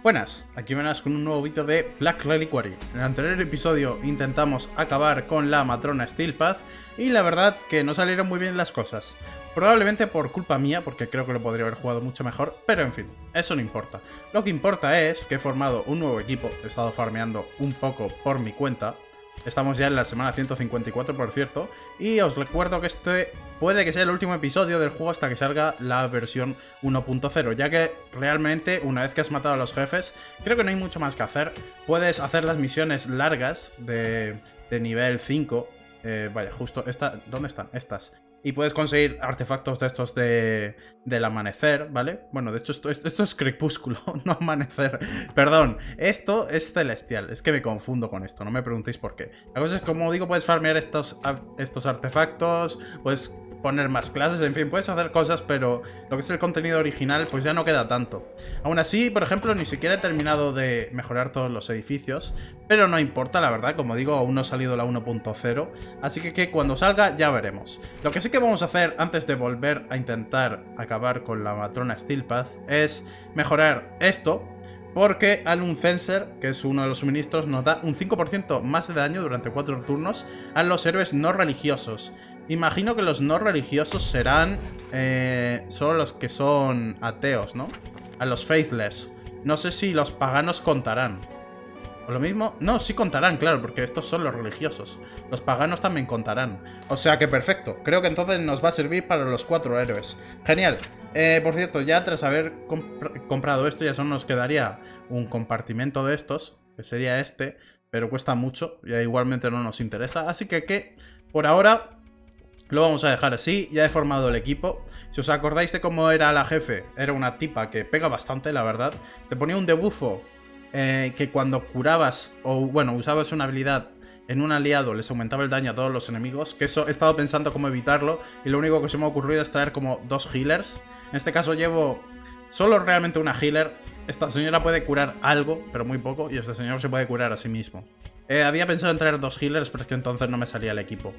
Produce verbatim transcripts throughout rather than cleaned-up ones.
Buenas, aquí venás con un nuevo vídeo de Black Reliquary. En el anterior episodio intentamos acabar con la matrona Steelpath y la verdad que no salieron muy bien las cosas. Probablemente por culpa mía, porque creo que lo podría haber jugado mucho mejor, pero en fin, eso no importa. Lo que importa es que he formado un nuevo equipo, he estado farmeando un poco por mi cuenta. Estamos ya en la semana ciento cincuenta y cuatro, por cierto, y os recuerdo que este puede que sea el último episodio del juego hasta que salga la versión uno punto cero, ya que realmente una vez que has matado a los jefes, creo que no hay mucho más que hacer. Puedes hacer las misiones largas de, de nivel cinco, eh, vaya, justo, esta, ¿dónde están? Estas. Y puedes conseguir artefactos de estos de, del amanecer, ¿vale? Bueno, de hecho esto, esto, esto es crepúsculo, no amanecer. Perdón, esto es celestial. Es que me confundo con esto, no me preguntéis por qué. La cosa es que, como digo, puedes farmear estos, estos artefactos, puedes poner más clases, en fin, puedes hacer cosas, pero lo que es el contenido original pues ya no queda tanto. Aún así, por ejemplo, ni siquiera he terminado de mejorar todos los edificios, pero no importa, la verdad, como digo, aún no ha salido la uno punto cero, así que, que cuando salga ya veremos. Lo que sí que vamos a hacer antes de volver a intentar acabar con la matrona Steelpath es mejorar esto, porque Alun Fencer, que es uno de los suministros, nos da un cinco por ciento más de daño durante cuatro turnos a los héroes no religiosos. Imagino que los no religiosos serán eh, solo los que son ateos, ¿no? A los faithless. No sé si los paganos contarán. ¿O lo mismo? No, sí contarán, claro, porque estos son los religiosos. Los paganos también contarán. O sea que perfecto. Creo que entonces nos va a servir para los cuatro héroes. Genial. Eh, por cierto, ya tras haber comp comprado esto, ya solo nos quedaría un compartimento de estos, que sería este, pero cuesta mucho, y igualmente no nos interesa. Así que, que por ahora lo vamos a dejar así. Ya he formado el equipo. Si os acordáis de cómo era la jefe, era una tipa que pega bastante, la verdad. Te ponía un debuffo eh, que cuando curabas, o bueno, usabas una habilidad en un aliado, les aumentaba el daño a todos los enemigos. Que eso he estado pensando cómo evitarlo, y lo único que se me ha ocurrido es traer como dos healers. En este caso llevo solo realmente una healer. Esta señora puede curar algo, pero muy poco, y este señor se puede curar a sí mismo. Eh, había pensado en traer dos healers, pero es que entonces no me salía el equipo.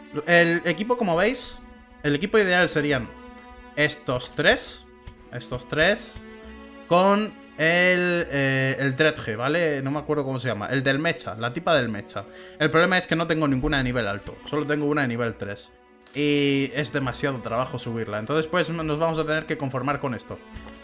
El equipo, como veis, el equipo ideal serían estos tres. Estos tres. Con el, eh, el Dredge, ¿vale? No me acuerdo cómo se llama. El del mecha, la tipa del mecha. El problema es que no tengo ninguna de nivel alto. Solo tengo una de nivel tres. Y es demasiado trabajo subirla. Entonces pues nos vamos a tener que conformar con esto.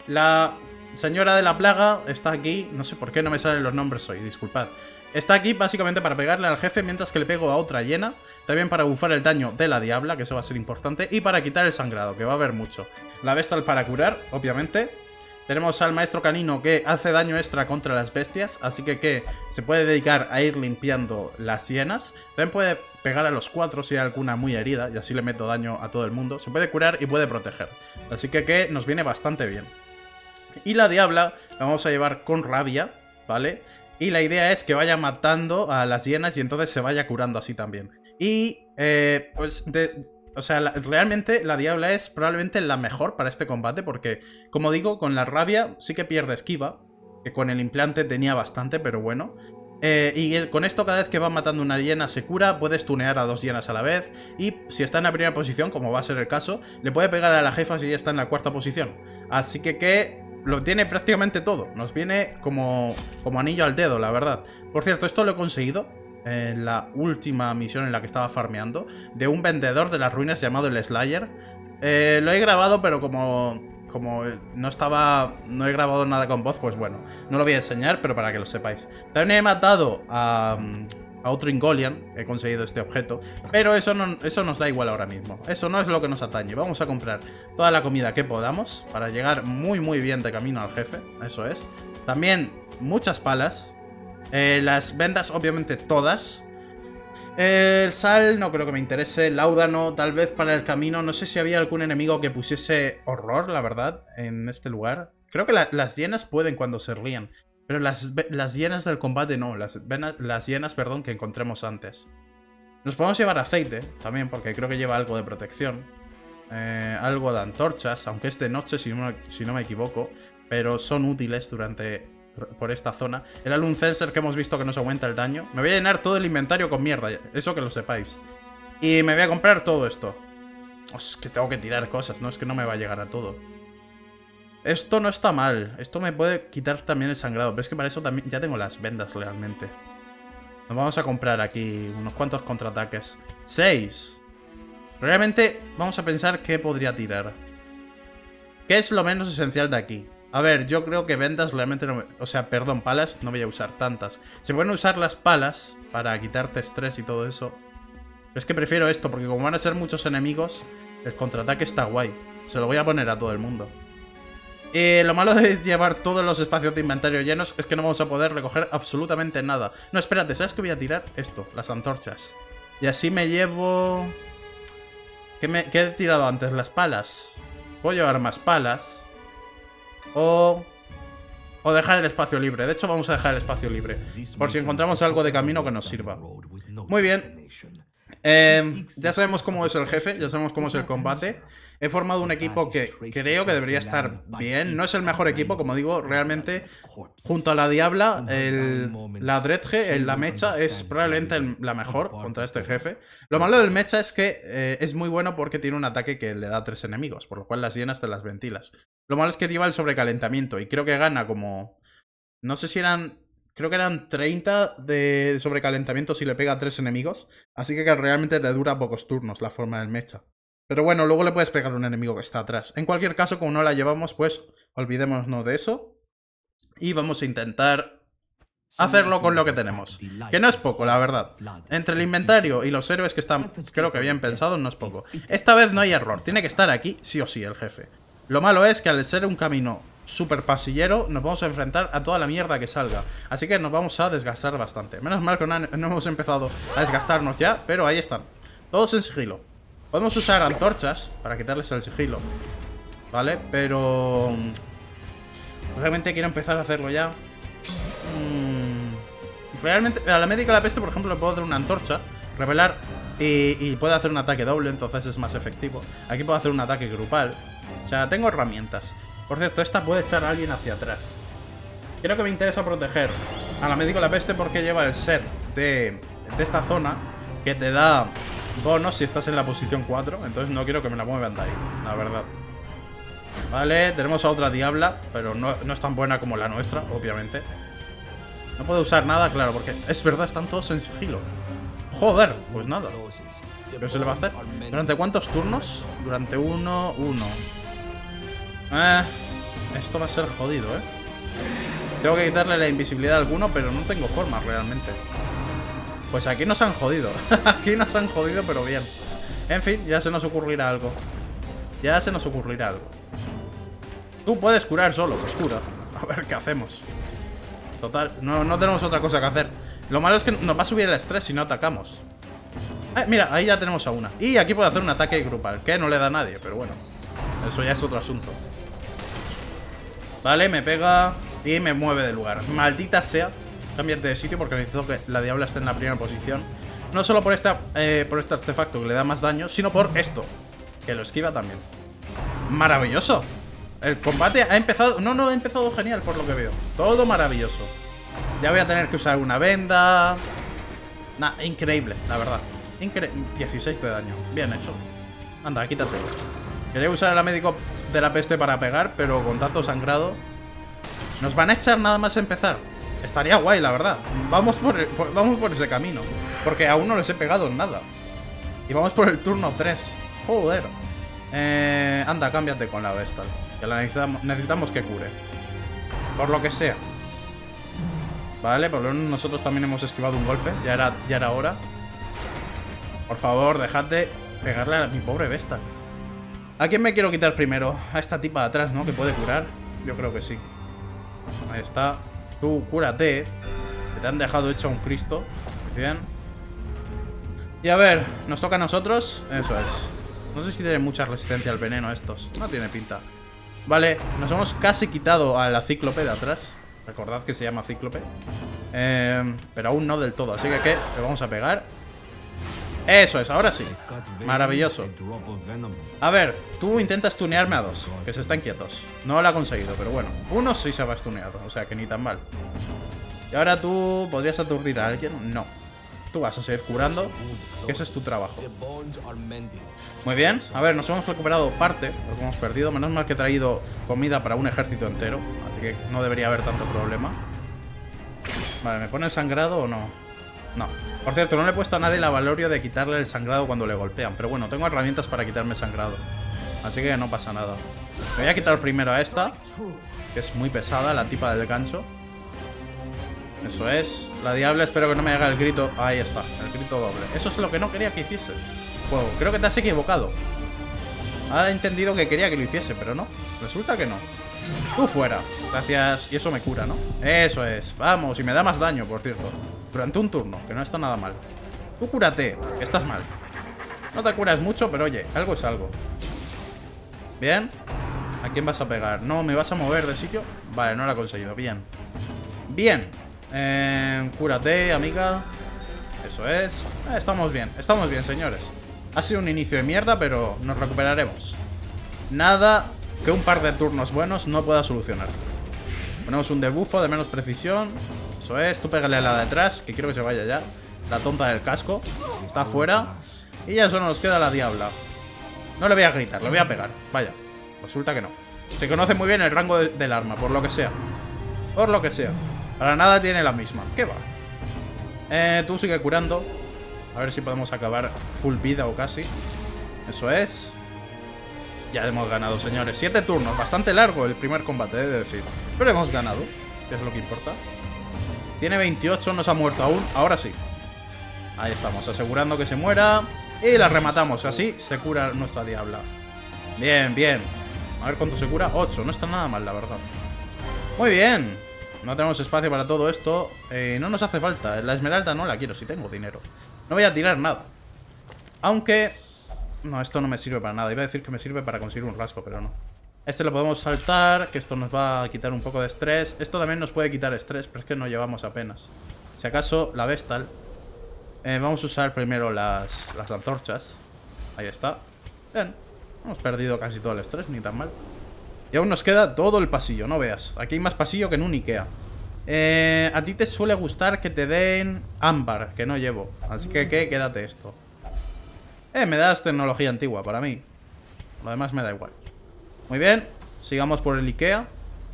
La señora de la plaga está aquí. No sé por qué no me salen los nombres hoy, disculpad. Está aquí básicamente para pegarle al jefe mientras que le pego a otra hiena. También para bufar el daño de la diabla, que eso va a ser importante. Y para quitar el sangrado, que va a haber mucho. La Vestal para curar, obviamente. Tenemos al maestro canino que hace daño extra contra las bestias. Así que que se puede dedicar a ir limpiando las hienas. También puede pegar a los cuatro si hay alguna muy herida. Y así le meto daño a todo el mundo. Se puede curar y puede proteger. Así que que nos viene bastante bien. Y la diabla la vamos a llevar con rabia, ¿vale? Y la idea es que vaya matando a las hienas y entonces se vaya curando así también. Y, eh, pues, de, o sea, la, realmente la diabla es probablemente la mejor para este combate porque, como digo, con la rabia sí que pierde esquiva, que con el implante tenía bastante, pero bueno. Eh, y el, con esto cada vez que va matando una hiena se cura, puede stunear a dos hienas a la vez. Y si está en la primera posición, como va a ser el caso, le puede pegar a la jefa si ya está en la cuarta posición. Así que que... lo tiene prácticamente todo. Nos viene como, como anillo al dedo, la verdad. Por cierto, esto lo he conseguido en la última misión en la que estaba farmeando, de un vendedor de las ruinas llamado el Slayer. Eh, lo he grabado, pero como, como no estaba... no he grabado nada con voz, pues bueno, no lo voy a enseñar, pero para que lo sepáis. También he matado a... a otro Ingolian, he conseguido este objeto, pero eso, no, eso nos da igual ahora mismo. Eso no es lo que nos atañe. Vamos a comprar toda la comida que podamos para llegar muy muy bien de camino al jefe, eso es. También muchas palas, eh, las vendas obviamente todas. El sal no creo que me interese, láudano tal vez para el camino. No sé si había algún enemigo que pusiese horror, la verdad, en este lugar. Creo que la, las hienas pueden cuando se ríen. Pero las, las hienas del combate no, las, venas, las hienas, perdón, que encontremos antes. Nos podemos llevar aceite también, porque creo que lleva algo de protección. Eh, algo de antorchas, aunque es de noche, si no, si no me equivoco. Pero son útiles durante por esta zona. El Alun Fencer que hemos visto que nos aumenta el daño. Me voy a llenar todo el inventario con mierda, eso que lo sepáis. Y me voy a comprar todo esto. Es que tengo que tirar cosas, ¿no? Es que no me va a llegar a todo. Esto no está mal. Esto me puede quitar también el sangrado. Pero es que para eso también ya tengo las vendas realmente. Nos vamos a comprar aquí unos cuantos contraataques. Seis. Realmente vamos a pensar qué podría tirar. ¿Qué es lo menos esencial de aquí? A ver, yo creo que vendas realmente no... O sea, perdón, palas no voy a usar tantas. Se pueden usar las palas para quitarte estrés y todo eso. Pero es que prefiero esto, porque como van a ser muchos enemigos, el contraataque está guay. Se lo voy a poner a todo el mundo. Eh, lo malo de llevar todos los espacios de inventario llenos es que no vamos a poder recoger absolutamente nada. No, espérate, ¿sabes qué voy a tirar? Esto, las antorchas. Y así me llevo... ¿Qué, me... ¿Qué he tirado antes? Las palas. Puedo llevar más palas. O... O dejar el espacio libre. De hecho, vamos a dejar el espacio libre. Por si encontramos algo de camino que nos sirva. Muy bien. Eh, ya sabemos cómo es el jefe, ya sabemos cómo es el combate. He formado un equipo que creo que debería estar bien. No es el mejor equipo, como digo, realmente. Junto a la Diabla, el, la Dredge, la Mecha, es probablemente el, la mejor contra este jefe. Lo malo del Mecha es que eh, es muy bueno porque tiene un ataque que le da a tres enemigos, por lo cual las llenas te las ventilas. Lo malo es que lleva el sobrecalentamiento y creo que gana como... No sé si eran... Creo que eran treinta de sobrecalentamiento si le pega a tres enemigos. Así que realmente te dura pocos turnos la forma del Mecha. Pero bueno, luego le puedes pegar a un enemigo que está atrás. En cualquier caso, como no la llevamos, pues olvidémonos de eso. Y vamos a intentar hacerlo con lo que tenemos. Que no es poco, la verdad. Entre el inventario y los héroes que están, creo que bien pensados, no es poco. Esta vez no hay error. Tiene que estar aquí, sí o sí, el jefe. Lo malo es que al ser un camino súper pasillero, nos vamos a enfrentar a toda la mierda que salga. Así que nos vamos a desgastar bastante. Menos mal que no, no hemos empezado a desgastarnos ya, pero ahí están. Todos en sigilo. Podemos usar antorchas para quitarles el sigilo, ¿vale? Pero... realmente quiero empezar a hacerlo ya. Mm, realmente, a la médica de la peste, por ejemplo, le puedo dar una antorcha, revelar y, y puede hacer un ataque doble, entonces es más efectivo. Aquí puedo hacer un ataque grupal. O sea, tengo herramientas. Por cierto, esta puede echar a alguien hacia atrás. Creo que me interesa proteger a la médico de la peste porque lleva el set de, de esta zona que te da bonos si estás en la posición cuatro. Entonces no quiero que me la muevan de ahí, la verdad. Vale, tenemos a otra diabla, pero no, no es tan buena como la nuestra, obviamente. No puedo usar nada, claro, porque es verdad, están todos en sigilo. Joder, pues nada. ¿Qué se le va a hacer? ¿Durante cuántos turnos? Durante uno, uno. Eh, esto va a ser jodido, ¿eh? Tengo que quitarle la invisibilidad a alguno, pero no tengo forma realmente. Pues aquí nos han jodido. Aquí nos han jodido, pero bien. En fin, ya se nos ocurrirá algo. Ya se nos ocurrirá algo. Tú puedes curar solo, pues cura. A ver qué hacemos. Total, no, no tenemos otra cosa que hacer. Lo malo es que nos va a subir el estrés si no atacamos. Eh, mira, ahí ya tenemos a una. Y aquí puede hacer un ataque grupal, que no le da a nadie, pero bueno. Eso ya es otro asunto. Vale, me pega y me mueve de lugar. Maldita sea. Cambiarte de sitio porque necesito que la diabla esté en la primera posición. No solo por, esta, eh, por este artefacto que le da más daño, sino por esto, que lo esquiva también. Maravilloso. El combate ha empezado... No, no, ha empezado genial por lo que veo. Todo maravilloso. Ya voy a tener que usar una venda. Nah, increíble, la verdad. Incre... dieciséis de daño. Bien hecho. Anda, quítate. Quería usar a la médico de la peste para pegar, pero con tanto sangrado... Nos van a echar nada más empezar. Estaría guay, la verdad. Vamos por, el, por, vamos por ese camino. Porque aún no les he pegado en nada. Y vamos por el turno tres. Joder. Eh, anda, cámbiate con la Vestal. Que la necesitamos, necesitamos que cure. Por lo que sea. Vale, por lo menos nosotros también hemos esquivado un golpe. Ya era, ya era hora. Por favor, dejad de pegarle a mi pobre Vestal. ¿A quién me quiero quitar primero? A esta tipa de atrás, ¿no? Que puede curar. Yo creo que sí. Ahí está. Tú, cúrate. Que te han dejado hecho un Cristo. Bien. Y a ver, ¿nos toca a nosotros? Eso es. No sé si tiene mucha resistencia al veneno estos. No tiene pinta. Vale, nos hemos casi quitado a la cíclope de atrás. Recordad que se llama cíclope. Eh, pero aún no del todo. Así que, ¿qué? Le vamos a pegar. Eso es, ahora sí. Maravilloso. A ver, tú intentas tunearme a dos, que se están quietos. No lo ha conseguido, pero bueno. Uno sí se va a stunear, o sea que ni tan mal. Y ahora tú, ¿podrías aturdir a alguien? No. tú vas a seguir curando, que ese es tu trabajo. Muy bien, a ver, nos hemos recuperado parte de lo que hemos perdido. Menos mal que he traído comida para un ejército entero, así que no debería haber tanto problema. Vale, ¿me pone el sangrado o no? No. Por cierto, no le he puesto a nadie la valorio de quitarle el sangrado cuando le golpean, pero bueno, tengo herramientas para quitarme sangrado, así que no pasa nada. Me voy a quitar primero a esta, que es muy pesada, la tipa del gancho. Eso es. La diabla, espero que no me haga el grito. Ahí está, el grito doble. Eso es lo que no quería que hiciese. Juego, creo que te has equivocado. Ha entendido que quería que lo hiciese, pero no. Resulta que no. Tú fuera. Gracias. Y eso me cura, ¿no? Eso es. Vamos, y me da más daño, por cierto. Durante un turno, que no está nada mal. Tú cúrate, que estás mal. No te curas mucho, pero oye, algo es algo. Bien. ¿A quién vas a pegar? No, ¿me vas a mover de sitio? Vale, no lo he conseguido. Bien. Bien. Eh, cúrate, amiga. Eso es. Eh, estamos bien, estamos bien, señores. Ha sido un inicio de mierda, pero nos recuperaremos. Nada que un par de turnos buenos no pueda solucionar. Ponemos un debufo de menos precisión. Eso es, tú pégale a la de atrás, que quiero que se vaya ya. La tonta del casco. Está afuera. Y ya solo nos queda la diabla. No le voy a gritar, le voy a pegar. Vaya, resulta que no. Se conoce muy bien el rango de, del arma, por lo que sea. Por lo que sea. Para nada tiene la misma. ¿Qué va? Eh, tú sigue curando. A ver si podemos acabar full vida o casi. Eso es. Ya hemos ganado, señores. Siete turnos. Bastante largo el primer combate, he de decir. Pero hemos ganado, que es lo que importa. Tiene veintiocho, no se ha muerto aún. Ahora sí. Ahí estamos, asegurando que se muera. Y la rematamos. Así se cura nuestra diabla. Bien, bien. A ver cuánto se cura. ocho. No está nada mal, la verdad. Muy bien. No tenemos espacio para todo esto. Eh, no nos hace falta. La esmeralda no la quiero, si tengo dinero. No voy a tirar nada. Aunque... No, esto no me sirve para nada. Iba a decir que me sirve para conseguir un rasgo, pero no. Este lo podemos saltar, que esto nos va a quitar un poco de estrés. Esto también nos puede quitar estrés, pero es que no llevamos apenas. Si acaso, la Vestal. Eh, vamos a usar primero las, las antorchas. Ahí está. Bien. Hemos perdido casi todo el estrés, ni tan mal. Y aún nos queda todo el pasillo, no veas. Aquí hay más pasillo que en un Ikea. Eh, a ti te suele gustar que te den ámbar, que no llevo. Así que, ¿qué? Quédate esto. Eh, me das tecnología antigua para mí. Lo demás me da igual. Muy bien, sigamos por el Ikea.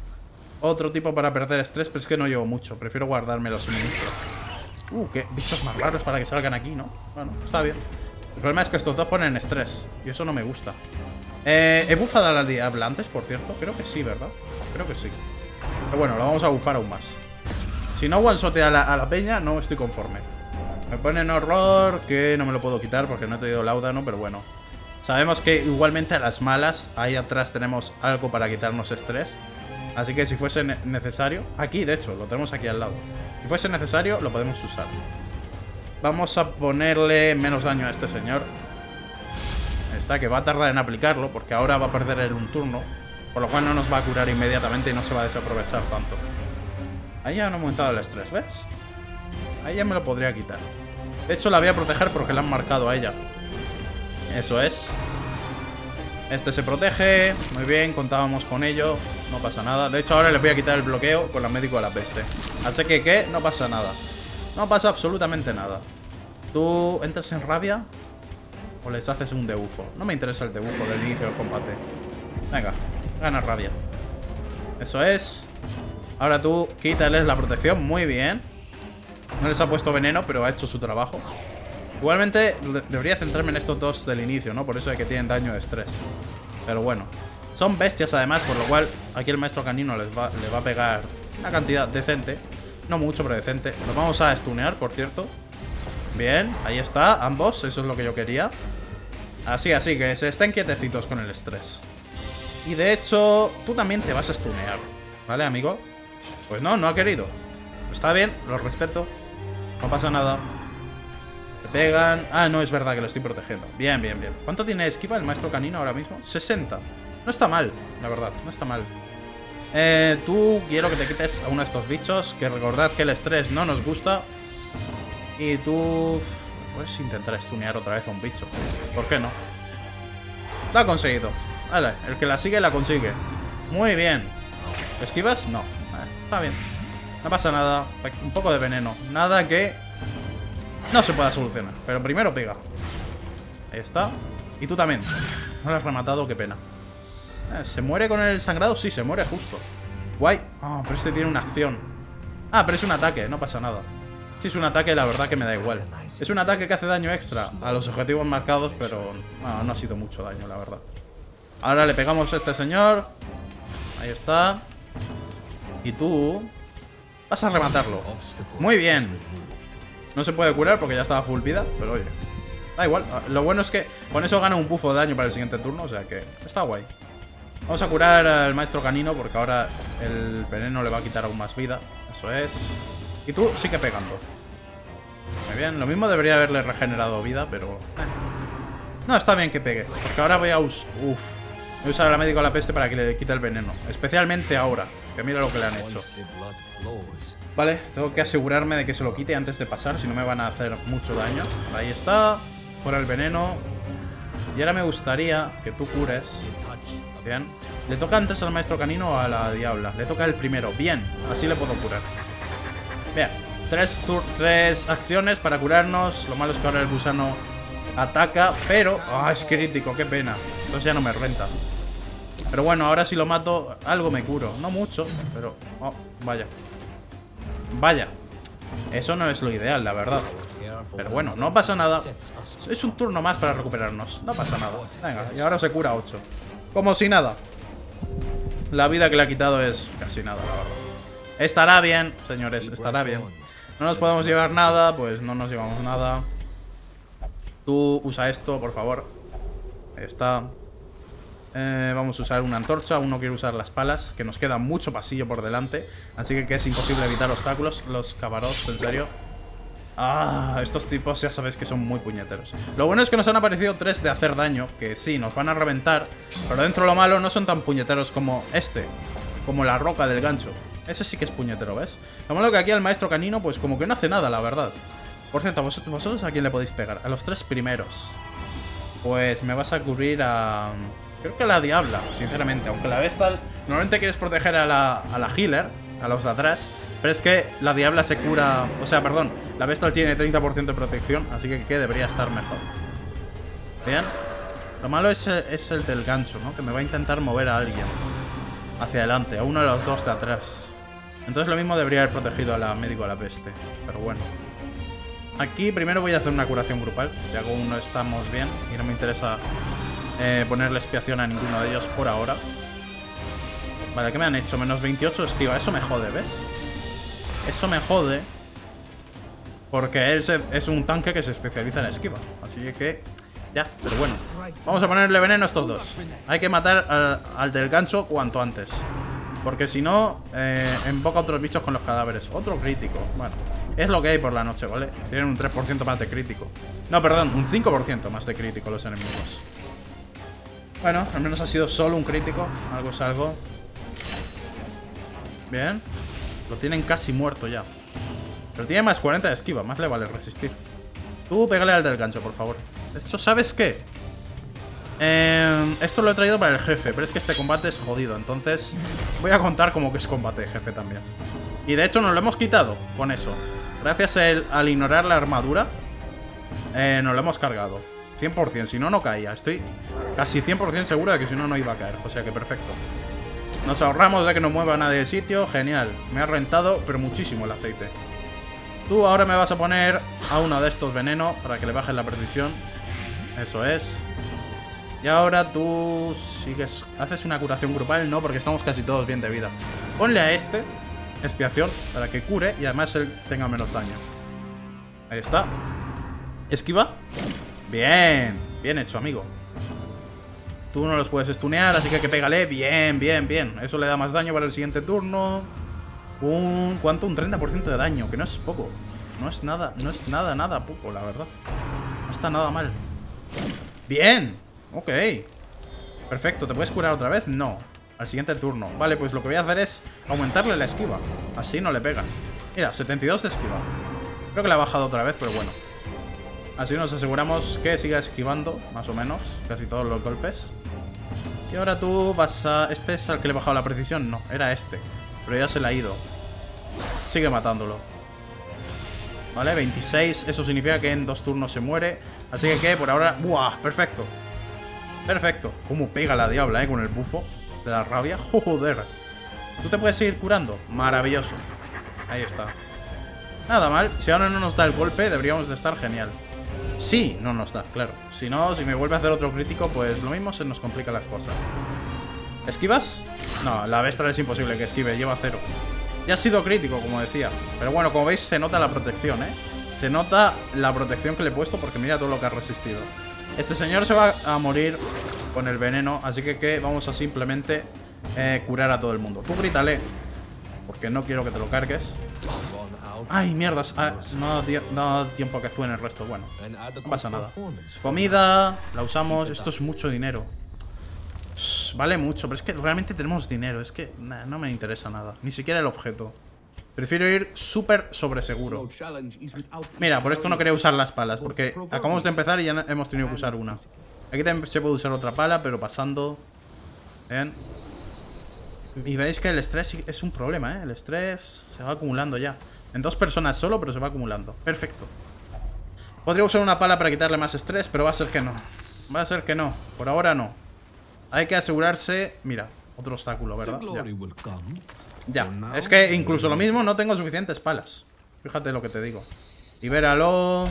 Otro tipo para perder estrés, pero es que no llevo mucho. Prefiero guardarme los suministros. Uh, qué bichos más raros para que salgan aquí, ¿no? Bueno, está bien. El problema es que estos dos ponen estrés. Y eso no me gusta. Eh, ¿He bufado a la diabla antes, por cierto? Creo que sí, ¿verdad? Creo que sí. Pero bueno, lo vamos a bufar aún más. Si no one-shotea a la, a la peña, no estoy conforme. Me ponen horror, que no me lo puedo quitar porque no he tenido láudano, pero bueno. Sabemos que igualmente a las malas, ahí atrás tenemos algo para quitarnos estrés. Así que si fuese ne necesario... Aquí, de hecho, lo tenemos aquí al lado. Si fuese necesario, lo podemos usar. Vamos a ponerle menos daño a este señor. Está, que va a tardar en aplicarlo, porque ahora va a perder el un turno. Por lo cual no nos va a curar inmediatamente y no se va a desaprovechar tanto. Ahí ya no he aumentado el estrés, ¿ves? Ahí ya me lo podría quitar. De hecho, la voy a proteger porque la han marcado a ella. Eso es. Este se protege. Muy bien, contábamos con ello. No pasa nada. De hecho, ahora le voy a quitar el bloqueo con la médico de la peste. Así que, ¿qué? No pasa nada. No pasa absolutamente nada. ¿Tú entras en rabia? ¿O les haces un debufo? No me interesa el debufo del inicio del combate. Venga, gana rabia. Eso es. Ahora tú quítales la protección. Muy bien. No les ha puesto veneno, pero ha hecho su trabajo. Igualmente, de debería centrarme en estos dos del inicio, ¿no? Por eso de que tienen daño de estrés. Pero bueno. Son bestias además, por lo cual aquí el maestro canino les va, les va a pegar una cantidad decente. No mucho, pero decente. Los vamos a stunear, por cierto. Bien, ahí está, ambos. Eso es lo que yo quería. Así, así, que se estén quietecitos con el estrés. Y de hecho, tú también te vas a stunear, ¿vale, amigo? Pues no, no ha querido. Está bien, lo respeto. No pasa nada. Le pegan... Ah, no, es verdad que lo estoy protegiendo. Bien, bien, bien. ¿Cuánto tiene esquiva el maestro canino ahora mismo? sesenta. No está mal, la verdad, no está mal. Eh, tú quiero que te quites a uno de estos bichos. Que recordad que el estrés no nos gusta. Y tú... puedes intentar stunear otra vez a un bicho. ¿Por qué no? Lo ha conseguido. Vale, el que la sigue la consigue. Muy bien. ¿Esquivas? No. Vale, está bien. No pasa nada. Un poco de veneno. Nada que no se pueda solucionar. Pero primero pega. Ahí está. Y tú también. No lo has rematado, qué pena. Eh, ¿Se muere con el sangrado? Sí, se muere justo. Guay. Ah, oh, pero este tiene una acción. Ah, pero es un ataque, no pasa nada. Si es un ataque, la verdad que me da igual. Es un ataque que hace daño extra a los objetivos marcados, pero no, no ha sido mucho daño, la verdad. Ahora le pegamos a este señor. Ahí está. Y tú vas a rematarlo. Muy bien. No se puede curar porque ya estaba full vida, pero oye, da igual. Lo bueno es que con eso gana un bufo de daño para el siguiente turno, o sea que está guay. Vamos a curar al maestro canino porque ahora el veneno le va a quitar aún más vida. Eso es. Y tú sigue pegando. Muy bien, lo mismo debería haberle regenerado vida, pero... Eh. No, está bien que pegue, porque ahora voy a usar... Uf. Voy a usar a la médico a la peste para que le quite el veneno. Especialmente ahora, que mira lo que le han hecho. Vale, tengo que asegurarme de que se lo quite antes de pasar, si no me van a hacer mucho daño. Ahí está, fuera el veneno. Y ahora me gustaría que tú cures. Bien. ¿Le toca antes al maestro canino o a la diabla? Le toca el primero. Bien, así le puedo curar. Bien, tres, tres acciones para curarnos. Lo malo es que ahora el gusano ataca, pero... ¡Ah, es crítico! ¡Qué pena! Entonces ya no me renta. Pero bueno, ahora si lo mato, algo me curo. No mucho, pero... Oh, vaya. Vaya. Eso no es lo ideal, la verdad. Pero bueno, no pasa nada. Es un turno más para recuperarnos. No pasa nada. Venga, y ahora se cura ocho. Como si nada. La vida que le ha quitado es casi nada, la verdad. Estará bien, señores, estará bien. No nos podemos llevar nada, pues no nos llevamos nada. Tú usa esto, por favor. Ahí está. Eh, vamos a usar una antorcha. Aún no quiero usar las palas, que nos queda mucho pasillo por delante. Así que, que es imposible evitar obstáculos. Los cabarots, en serio. Ah, estos tipos ya sabéis que son muy puñeteros. Lo bueno es que nos han aparecido tres de hacer daño, que sí, nos van a reventar. Pero dentro de lo malo no son tan puñeteros como este. Como la roca del gancho. Ese sí que es puñetero, ¿ves? Lo malo que aquí al maestro canino, pues como que no hace nada, la verdad. Por cierto, ¿vosotros, vosotros a quién le podéis pegar? A los tres primeros. Pues me vas a cubrir a... Creo que a la diabla, sinceramente. Aunque la Vestal... Normalmente quieres proteger a la, a la healer, a los de atrás. Pero es que la diabla se cura... O sea, perdón, la Vestal tiene treinta por ciento de protección, así que, que debería estar mejor. Bien. Lo malo es, es el del gancho, ¿no? Que me va a intentar mover a alguien hacia adelante, a uno de los dos de atrás. Entonces lo mismo debería haber protegido a la médico a la peste. Pero bueno. Aquí primero voy a hacer una curación grupal. Ya con uno estamos bien y no me interesa eh, ponerle expiación a ninguno de ellos por ahora. Vale, ¿qué me han hecho? Menos veintiocho esquiva. Eso me jode, ¿ves? Eso me jode. Porque él se, es un tanque que se especializa en esquiva. Así que... Ya, pero bueno. Vamos a ponerle veneno a estos dos. Hay que matar al, al del gancho cuanto antes. Porque si no, eh, invoca a otros bichos con los cadáveres. Otro crítico. Bueno, es lo que hay por la noche, ¿vale? Tienen un tres por ciento más de crítico. No, perdón, un cinco por ciento más de crítico los enemigos. Bueno, al menos ha sido solo un crítico. Algo es algo. Bien. Lo tienen casi muerto ya. Pero tiene más cuarenta de esquiva. Más le vale resistir. Tú pégale al del gancho, por favor. De hecho, ¿sabes qué? Eh, esto lo he traído para el jefe, pero es que este combate es jodido. Entonces voy a contar como que es combate de jefe también. Y de hecho nos lo hemos quitado con eso. Gracias a él, al ignorar la armadura, eh, nos lo hemos cargado cien por cien, si no, no caía. Estoy casi cien por cien seguro de que si no, no iba a caer. O sea que perfecto. Nos ahorramos de que no mueva nadie del sitio. Genial, me ha rentado, pero muchísimo el aceite. Tú ahora me vas a poner a uno de estos veneno para que le bajes la precisión. Eso es. Y ahora tú sigues... ¿Haces una curación grupal? No, porque estamos casi todos bien de vida. Ponle a este expiación para que cure y además él tenga menos daño. Ahí está. ¿Esquiva? Bien. Bien hecho, amigo. Tú no los puedes stunear, así que hay que pégale. Bien, bien, bien. Eso le da más daño para el siguiente turno. Un... ¿Cuánto? Un treinta por ciento de daño, que no es poco. No es nada, no es nada, nada poco, la verdad. No está nada mal. Bien. Ok. Perfecto, ¿te puedes curar otra vez? No. Al siguiente turno. Vale, pues lo que voy a hacer es aumentarle la esquiva. Así no le pegan. Mira, setenta y dos de esquiva. Creo que le ha bajado otra vez, pero bueno. Así nos aseguramos que siga esquivando, más o menos, casi todos los golpes. Y ahora tú vas a... ¿Este es al que le he bajado la precisión? No, era este. Pero ya se le ha ido. Sigue matándolo. ¿vale? veintiséis, eso significa que en dos turnos se muere. Así que, que por ahora... ¡Buah! Perfecto. Perfecto. Cómo pega la diabla, ¿eh? Con el bufo de la rabia. ¡Joder! ¿Tú te puedes seguir curando? Maravilloso. Ahí está. Nada mal. Si ahora no nos da el golpe, deberíamos de estar genial. Sí, no nos da, claro. Si no, si me vuelve a hacer otro crítico, pues lo mismo se nos complican las cosas. ¿Esquivas? No, la bestia es imposible que esquive, lleva cero. Ya ha sido crítico, como decía. Pero bueno, como veis, se nota la protección, ¿eh? Se nota la protección que le he puesto porque mira todo lo que ha resistido. Este señor se va a morir con el veneno, así que, que vamos a simplemente eh, curar a todo el mundo. Tú grítale, porque no quiero que te lo cargues. Ay, mierdas. Ah, no, no da tiempo a que actúen el resto. Bueno, no pasa nada. Comida, la usamos. Esto es mucho dinero. Pff, vale mucho, pero es que realmente tenemos dinero. Es que nah, no me interesa nada. Ni siquiera el objeto. Prefiero ir súper sobre seguro. Mira, por esto no quería usar las palas, porque acabamos de empezar y ya hemos tenido que usar una. Aquí también se puede usar otra pala, pero pasando. Bien. Y veis que el estrés es un problema, ¿eh? El estrés se va acumulando ya. En dos personas solo, pero se va acumulando. Perfecto. Podría usar una pala para quitarle más estrés, pero va a ser que no. Va a ser que no. Por ahora no. Hay que asegurarse... Mira, otro obstáculo, ¿verdad? Ya. Ya. Es que incluso lo mismo, no tengo suficientes palas. Fíjate lo que te digo. Libéralo.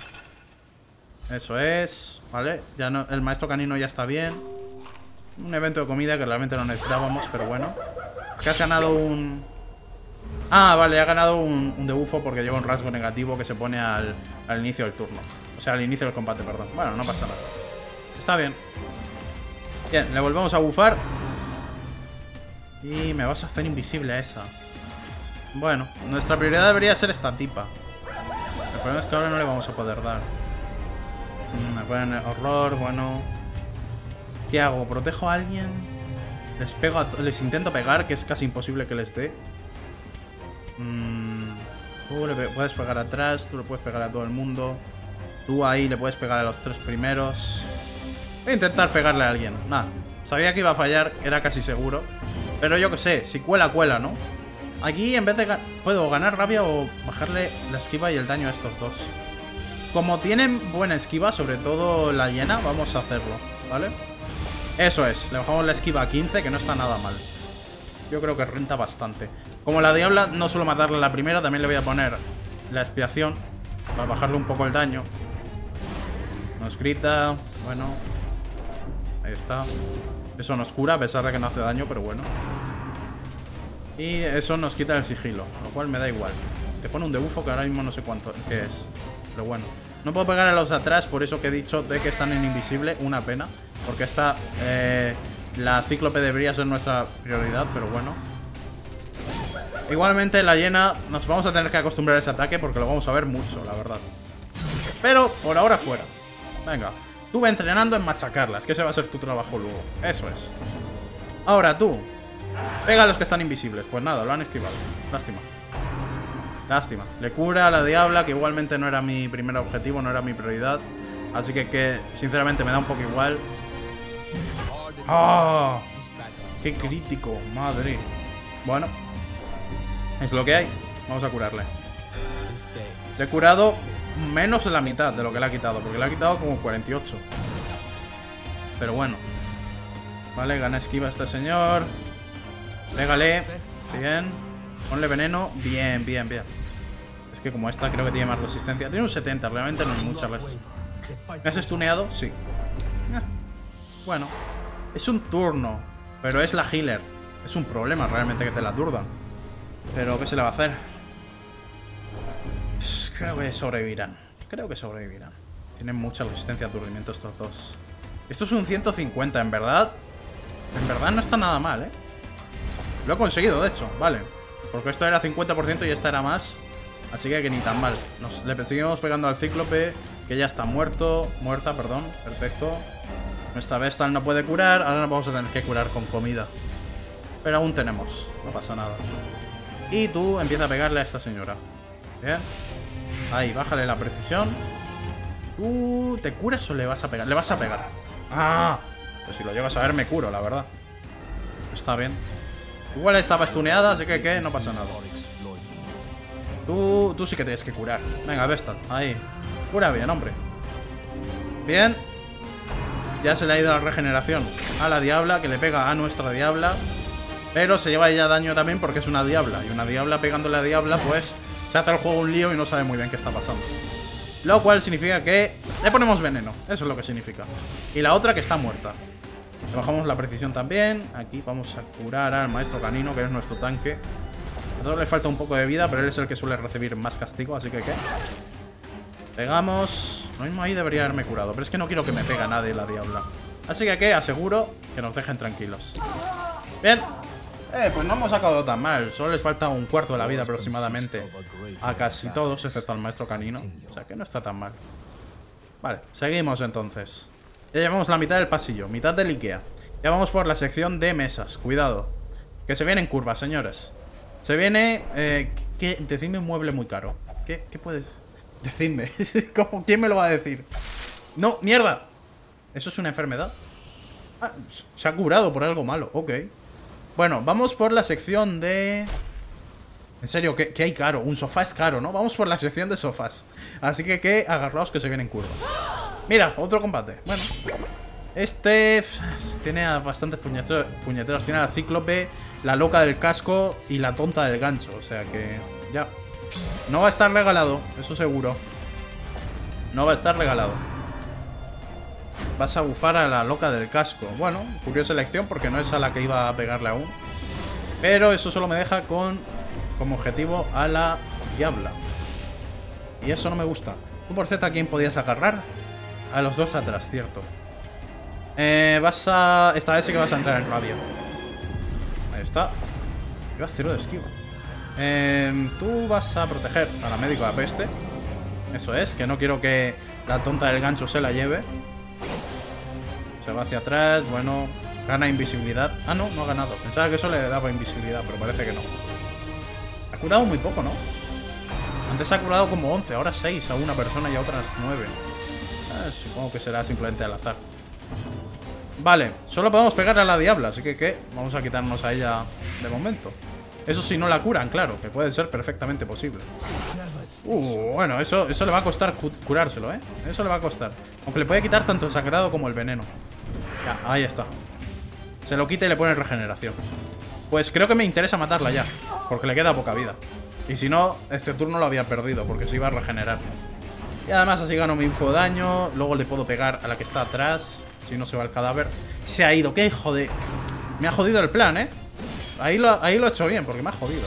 Eso es. Vale. Ya no, el maestro canino ya está bien. Un evento de comida que realmente no necesitábamos, pero bueno. Que has ganado un... Ah, vale, ha ganado un, un debufo porque lleva un rasgo negativo que se pone al, al inicio del turno. O sea, al inicio del combate, perdón. Bueno, no pasa nada. Está bien. Bien, le volvemos a bufar. Y me vas a hacer invisible a esa. Bueno, nuestra prioridad debería ser esta tipa. El problema es que ahora no le vamos a poder dar. Me ponen horror, bueno. ¿Qué hago? ¿Protejo a alguien? Les pego a les intento pegar, que es casi imposible que les dé. Mm, tú le puedes pegar atrás, tú le puedes pegar a todo el mundo. Tú ahí le puedes pegar a los tres primeros. Voy a intentar pegarle a alguien. Nah, sabía que iba a fallar, era casi seguro. Pero yo que sé, si cuela, cuela, ¿no? Aquí en vez de... Ga puedo ganar rabia o bajarle la esquiva y el daño a estos dos. Como tienen buena esquiva, sobre todo la hiena, vamos a hacerlo, ¿vale? Eso es, le bajamos la esquiva a quince, que no está nada mal. Yo creo que renta bastante. Como la diabla, no suelo matarle a la primera, también le voy a poner la expiación para bajarle un poco el daño. Nos grita, bueno. Ahí está. Eso nos cura, a pesar de que no hace daño, pero bueno. Y eso nos quita el sigilo, lo cual me da igual. Te pone un debufo que ahora mismo no sé cuánto qué es. Pero bueno. No puedo pegar a los de atrás, por eso que he dicho de que están en invisible. Una pena. Porque esta... Eh, la cíclope debería ser nuestra prioridad, pero bueno. Igualmente la hiena nos vamos a tener que acostumbrar a ese ataque porque lo vamos a ver mucho, la verdad. Pero por ahora fuera. Venga. Tú ve entrenando en machacarlas, que ese va a ser tu trabajo luego. Eso es. Ahora tú. Pega a los que están invisibles. Pues nada, lo han esquivado. Lástima. Lástima. Le cura a la diabla, que igualmente no era mi primer objetivo, no era mi prioridad. Así que, que sinceramente me da un poco igual. ¡Ah! ¡Oh! ¡Qué crítico! ¡Madre! Bueno. Es lo que hay. Vamos a curarle. Le he curado menos de la mitad de lo que le ha quitado, porque le ha quitado como cuarenta y ocho. Pero bueno. Vale, gana esquiva a este señor. Pégale. Bien. Ponle veneno. Bien, bien, bien. Es que como esta creo que tiene más resistencia. Tiene un setenta, realmente no es mucha res. ¿Me has stuneado? Sí. Eh. Bueno. Es un turno. Pero es la healer. Es un problema realmente que te la aturdan. Pero ¿qué se le va a hacer? Creo que sobrevivirán. Creo que sobrevivirán. Tienen mucha resistencia a aturdimiento estos dos. Esto es un ciento cincuenta, en verdad. En verdad no está nada mal, ¿eh? Lo he conseguido, de hecho, vale. Porque esto era cincuenta por ciento y esta era más. Así que, que ni tan mal. Nos, le seguimos pegando al cíclope, que ya está muerto. Muerta, perdón. Perfecto. Nuestra Vestal no puede curar. Ahora nos vamos a tener que curar con comida. Pero aún tenemos. No pasa nada. Y tú empieza a pegarle a esta señora. Bien. Ahí, bájale la precisión. ¿Tú te curas o le vas a pegar? Le vas a pegar. ¡Ah! Pues si lo llegas a ver me curo, la verdad. Está bien. Igual estaba stuneada, así que, que no pasa nada. Tú, tú sí que tienes que curar. Venga, Vestal, ahí. Cura bien, hombre. Bien. Ya se le ha ido la regeneración a la diabla, que le pega a nuestra diabla. Pero se lleva ella daño también porque es una diabla. Y una diabla pegándole a diabla, pues se hace el juego un lío y no sabe muy bien qué está pasando. Lo cual significa que le ponemos veneno. Eso es lo que significa. Y la otra que está muerta. Le bajamos la precisión también. Aquí vamos a curar al maestro canino, que es nuestro tanque. A todos le falta un poco de vida, pero él es el que suele recibir más castigo, así que ¿qué? Pegamos. Lo mismo ahí debería haberme curado, pero es que no quiero que me pegue a nadie la diabla. Así que ¿qué? Aseguro que nos dejen tranquilos. Bien. Eh, pues no hemos sacado tan mal. Solo les falta un cuarto de la vida aproximadamente a casi todos, excepto al maestro canino. O sea que no está tan mal. Vale, seguimos entonces. Ya llevamos la mitad del pasillo, mitad del Ikea. Ya vamos por la sección de mesas. Cuidado, que se vienen curvas, señores. Se viene... Eh, ¿qué? Decidme un mueble muy caro. ¿Qué, qué puedes...? Decidme. ¿Cómo? ¿Quién me lo va a decir? ¡No! ¡Mierda! ¿Eso es una enfermedad? Ah, se ha curado por algo malo. Ok. Bueno, vamos por la sección de... En serio, ¿qué, qué hay caro? Un sofá es caro, ¿no? Vamos por la sección de sofás. Así que, que agarraos que se vienen curvas. Mira, otro combate. Bueno. Este... Pff, tiene a bastantes puñeteros, puñeteros. Tiene a la cíclope, la loca del casco y la tonta del gancho. O sea que... Ya. No va a estar regalado, eso seguro. No va a estar regalado. Vas a bufar a la loca del casco. Bueno, curiosa elección porque no es a la que iba a pegarle aún. Pero eso solo me deja con como objetivo a la diabla. Y eso no me gusta. Tú por Z, ¿a quién podías agarrar? A los dos atrás, cierto. Eh, vas a... Esta vez sí que vas a entrar en rabia. Ahí está. Lleva cero de esquiva. Eh, tú vas a proteger a la médico de la peste. Eso es, que no quiero que la tonta del gancho se la lleve. Se va hacia atrás, bueno, gana invisibilidad. Ah, no, no ha ganado. Pensaba que eso le daba invisibilidad, pero parece que no. Ha curado muy poco, ¿no? Antes ha curado como once, ahora seis a una persona y a otras nueve. Ah, supongo que será simplemente al azar. Vale, solo podemos pegar a la diabla, así que ¿qué? Vamos a quitarnos a ella de momento. Eso sí, no la curan, claro, que puede ser perfectamente posible. Uh, bueno, eso, eso le va a costar cu curárselo, ¿eh? Eso le va a costar. Aunque le puede quitar tanto el sagrado como el veneno. Ya, ahí está. Se lo quita y le pone regeneración. Pues creo que me interesa matarla ya, porque le queda poca vida. Y si no, este turno lo había perdido, porque se iba a regenerar. Y además así gano mi info daño. Luego le puedo pegar a la que está atrás, si no se va el cadáver. Se ha ido, qué hijo de... Me ha jodido el plan, ¿eh? Ahí lo, ahí lo he hecho bien, porque me ha jodido.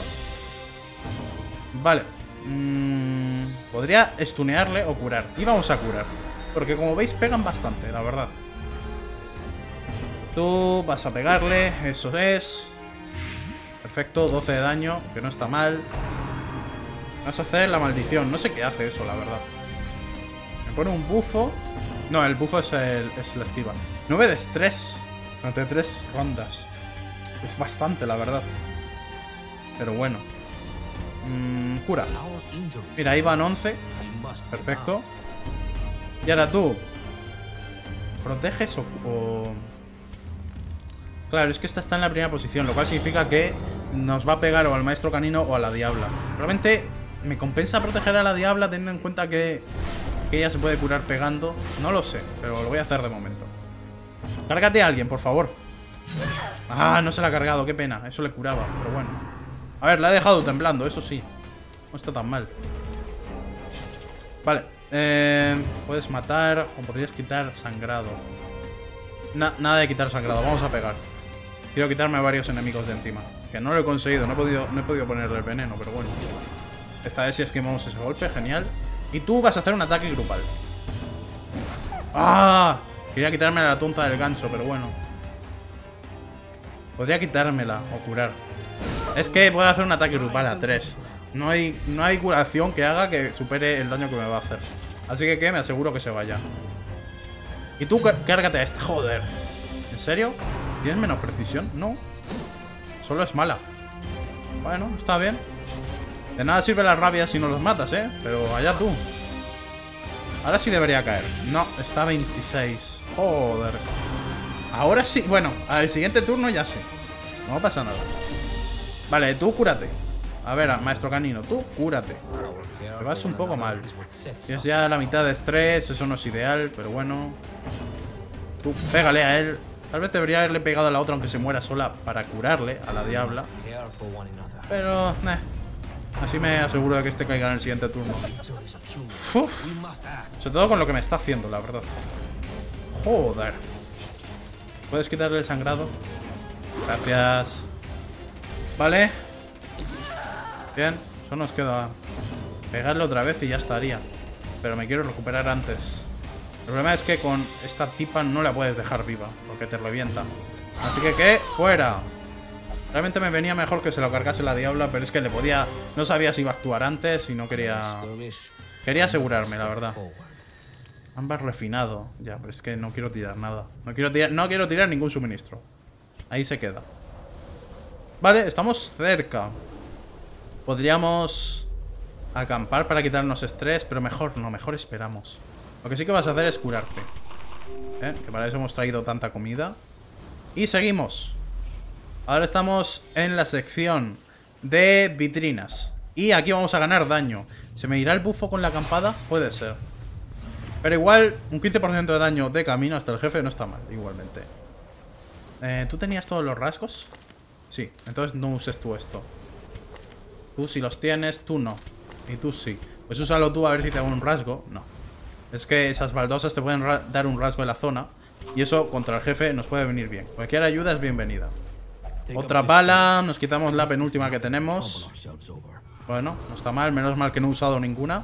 Vale. Mm, podría stunearle o curar. Y vamos a curar. Porque como veis, pegan bastante, la verdad. Tú vas a pegarle, eso es. Perfecto, doce de daño, que no está mal. Vas a hacer la maldición. No sé qué hace eso, la verdad. Me pone un bufo. No, el bufo es, el, es la esquiva. nueve de estrés durante tres rondas. Es bastante, la verdad. Pero bueno. Mm, cura. Mira, ahí van once. Perfecto. Y ahora tú. ¿Proteges o, o...? Claro, es que esta está en la primera posición, lo cual significa que nos va a pegar o al maestro canino o a la diabla. Realmente me compensa proteger a la diabla teniendo en cuenta que, que ella se puede curar pegando. No lo sé, pero lo voy a hacer de momento. Cárgate a alguien, por favor. Ah, no se la ha cargado, qué pena. Eso le curaba, pero bueno. A ver, la he dejado temblando, eso sí. No está tan mal. Vale, eh, puedes matar o podrías quitar sangrado. Na, nada de quitar sangrado, vamos a pegar. Quiero quitarme a varios enemigos de encima. Que no lo he conseguido, no he podido, no he podido ponerle el veneno, pero bueno. Esta vez si esquivamos ese golpe, genial. Y tú vas a hacer un ataque grupal. ¡Ah! Quería quitarme a la tonta del gancho, pero bueno. Podría quitármela o curar. Es que puedo hacer un ataque grupal a tres. No hay, no hay curación que haga que supere el daño que me va a hacer. Así que, ¿qué? Me aseguro que se vaya. Y tú cárgate a esta, joder. ¿En serio? ¿Tienes menos precisión? No. Solo es mala. Bueno, está bien. De nada sirve la rabia si no los matas, ¿eh? Pero allá tú. Ahora sí debería caer. No, está a veintiséis. Joder. Ahora sí. Bueno, al siguiente turno ya sé. No pasa nada. Vale, tú cúrate. A ver, maestro canino, tú cúrate. Te vas un poco mal. Tienes ya la mitad de estrés, eso no es ideal, pero bueno. Tú pégale a él. Tal vez debería haberle pegado a la otra aunque se muera sola para curarle a la diabla. Pero, eh. Así me aseguro de que este caiga en el siguiente turno. Uf. Sobre todo con lo que me está haciendo, la verdad. Joder. ¿Puedes quitarle el sangrado? Gracias. Vale. Bien, solo nos queda pegarle otra vez y ya estaría. Pero me quiero recuperar antes. El problema es que con esta tipa no la puedes dejar viva, porque te revienta. Así que, ¿qué? ¡Fuera! Realmente me venía mejor que se lo cargase la diabla, pero es que le podía... No sabía si iba a actuar antes y no quería... Quería asegurarme, la verdad. Ámbar refinado. Ya, pero es que no quiero tirar nada. No quiero tirar, no quiero tirar ningún suministro. Ahí se queda. Vale, estamos cerca. Podríamos acampar para quitarnos estrés, pero mejor no, mejor esperamos. Lo que sí que vas a hacer es curarte. ¿Eh? Que para eso hemos traído tanta comida. Y seguimos. Ahora estamos en la sección de vitrinas. Y aquí vamos a ganar daño. ¿Se me irá el bufo con la acampada? Puede ser. Pero igual, un quince por ciento de daño de camino hasta el jefe no está mal, igualmente. Eh, ¿Tú tenías todos los rasgos? Sí, entonces no uses tú esto. Tú si los tienes, tú no. Y tú sí. Pues úsalo tú a ver si te hago un rasgo. No. Es que esas baldosas te pueden dar un rasgo en la zona. Y eso contra el jefe nos puede venir bien. Cualquier ayuda es bienvenida. Otra bala. Nos quitamos la penúltima que tenemos. Bueno, no está mal. Menos mal que no he usado ninguna.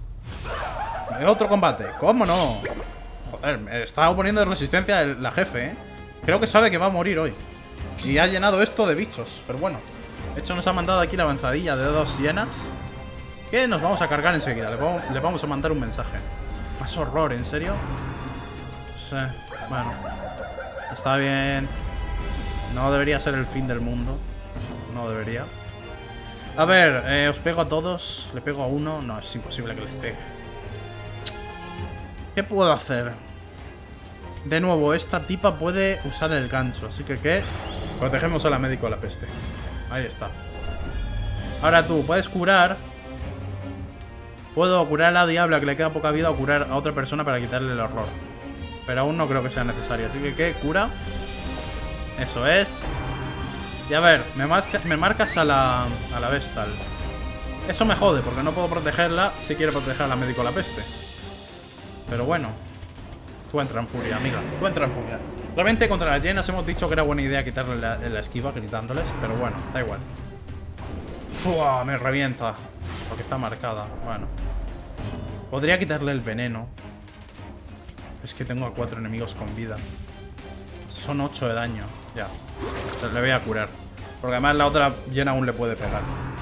Otro combate. ¿Cómo no? Joder, me está poniendo de resistencia la jefe, ¿eh? Creo que sabe que va a morir hoy. Y ha llenado esto de bichos. Pero bueno. De hecho nos ha mandado aquí la avanzadilla de dos llenas. Que nos vamos a cargar enseguida. Le vamos, le vamos a mandar un mensaje. Más horror, ¿en serio? Sí, bueno. Está bien. No debería ser el fin del mundo. No debería. A ver, eh, os pego a todos. Le pego a uno. No, es imposible que les pegue. ¿Qué puedo hacer? De nuevo, esta tipa puede usar el gancho. Así que, ¿qué? Protegemos a la médico de la peste. Ahí está. Ahora tú, puedes curar. Puedo curar a la diabla que le queda poca vida o curar a otra persona para quitarle el horror. Pero aún no creo que sea necesario. Así que, ¿qué? Cura. Eso es. Y a ver, me, marca, me marcas a la, a la Vestal. Eso me jode, porque no puedo protegerla si quiero proteger a la médico de la peste. Pero bueno. Tú entra en furia, amiga. Tú entra en furia. Realmente contra las llenas hemos dicho que era buena idea quitarle la, la esquiva gritándoles. Pero bueno, da igual. ¡Fua! Me revienta. Porque está marcada. Bueno. Podría quitarle el veneno. Es que tengo a cuatro enemigos con vida. Son ocho de daño. Ya. Entonces le voy a curar. Porque además la otra llena aún le puede pegar.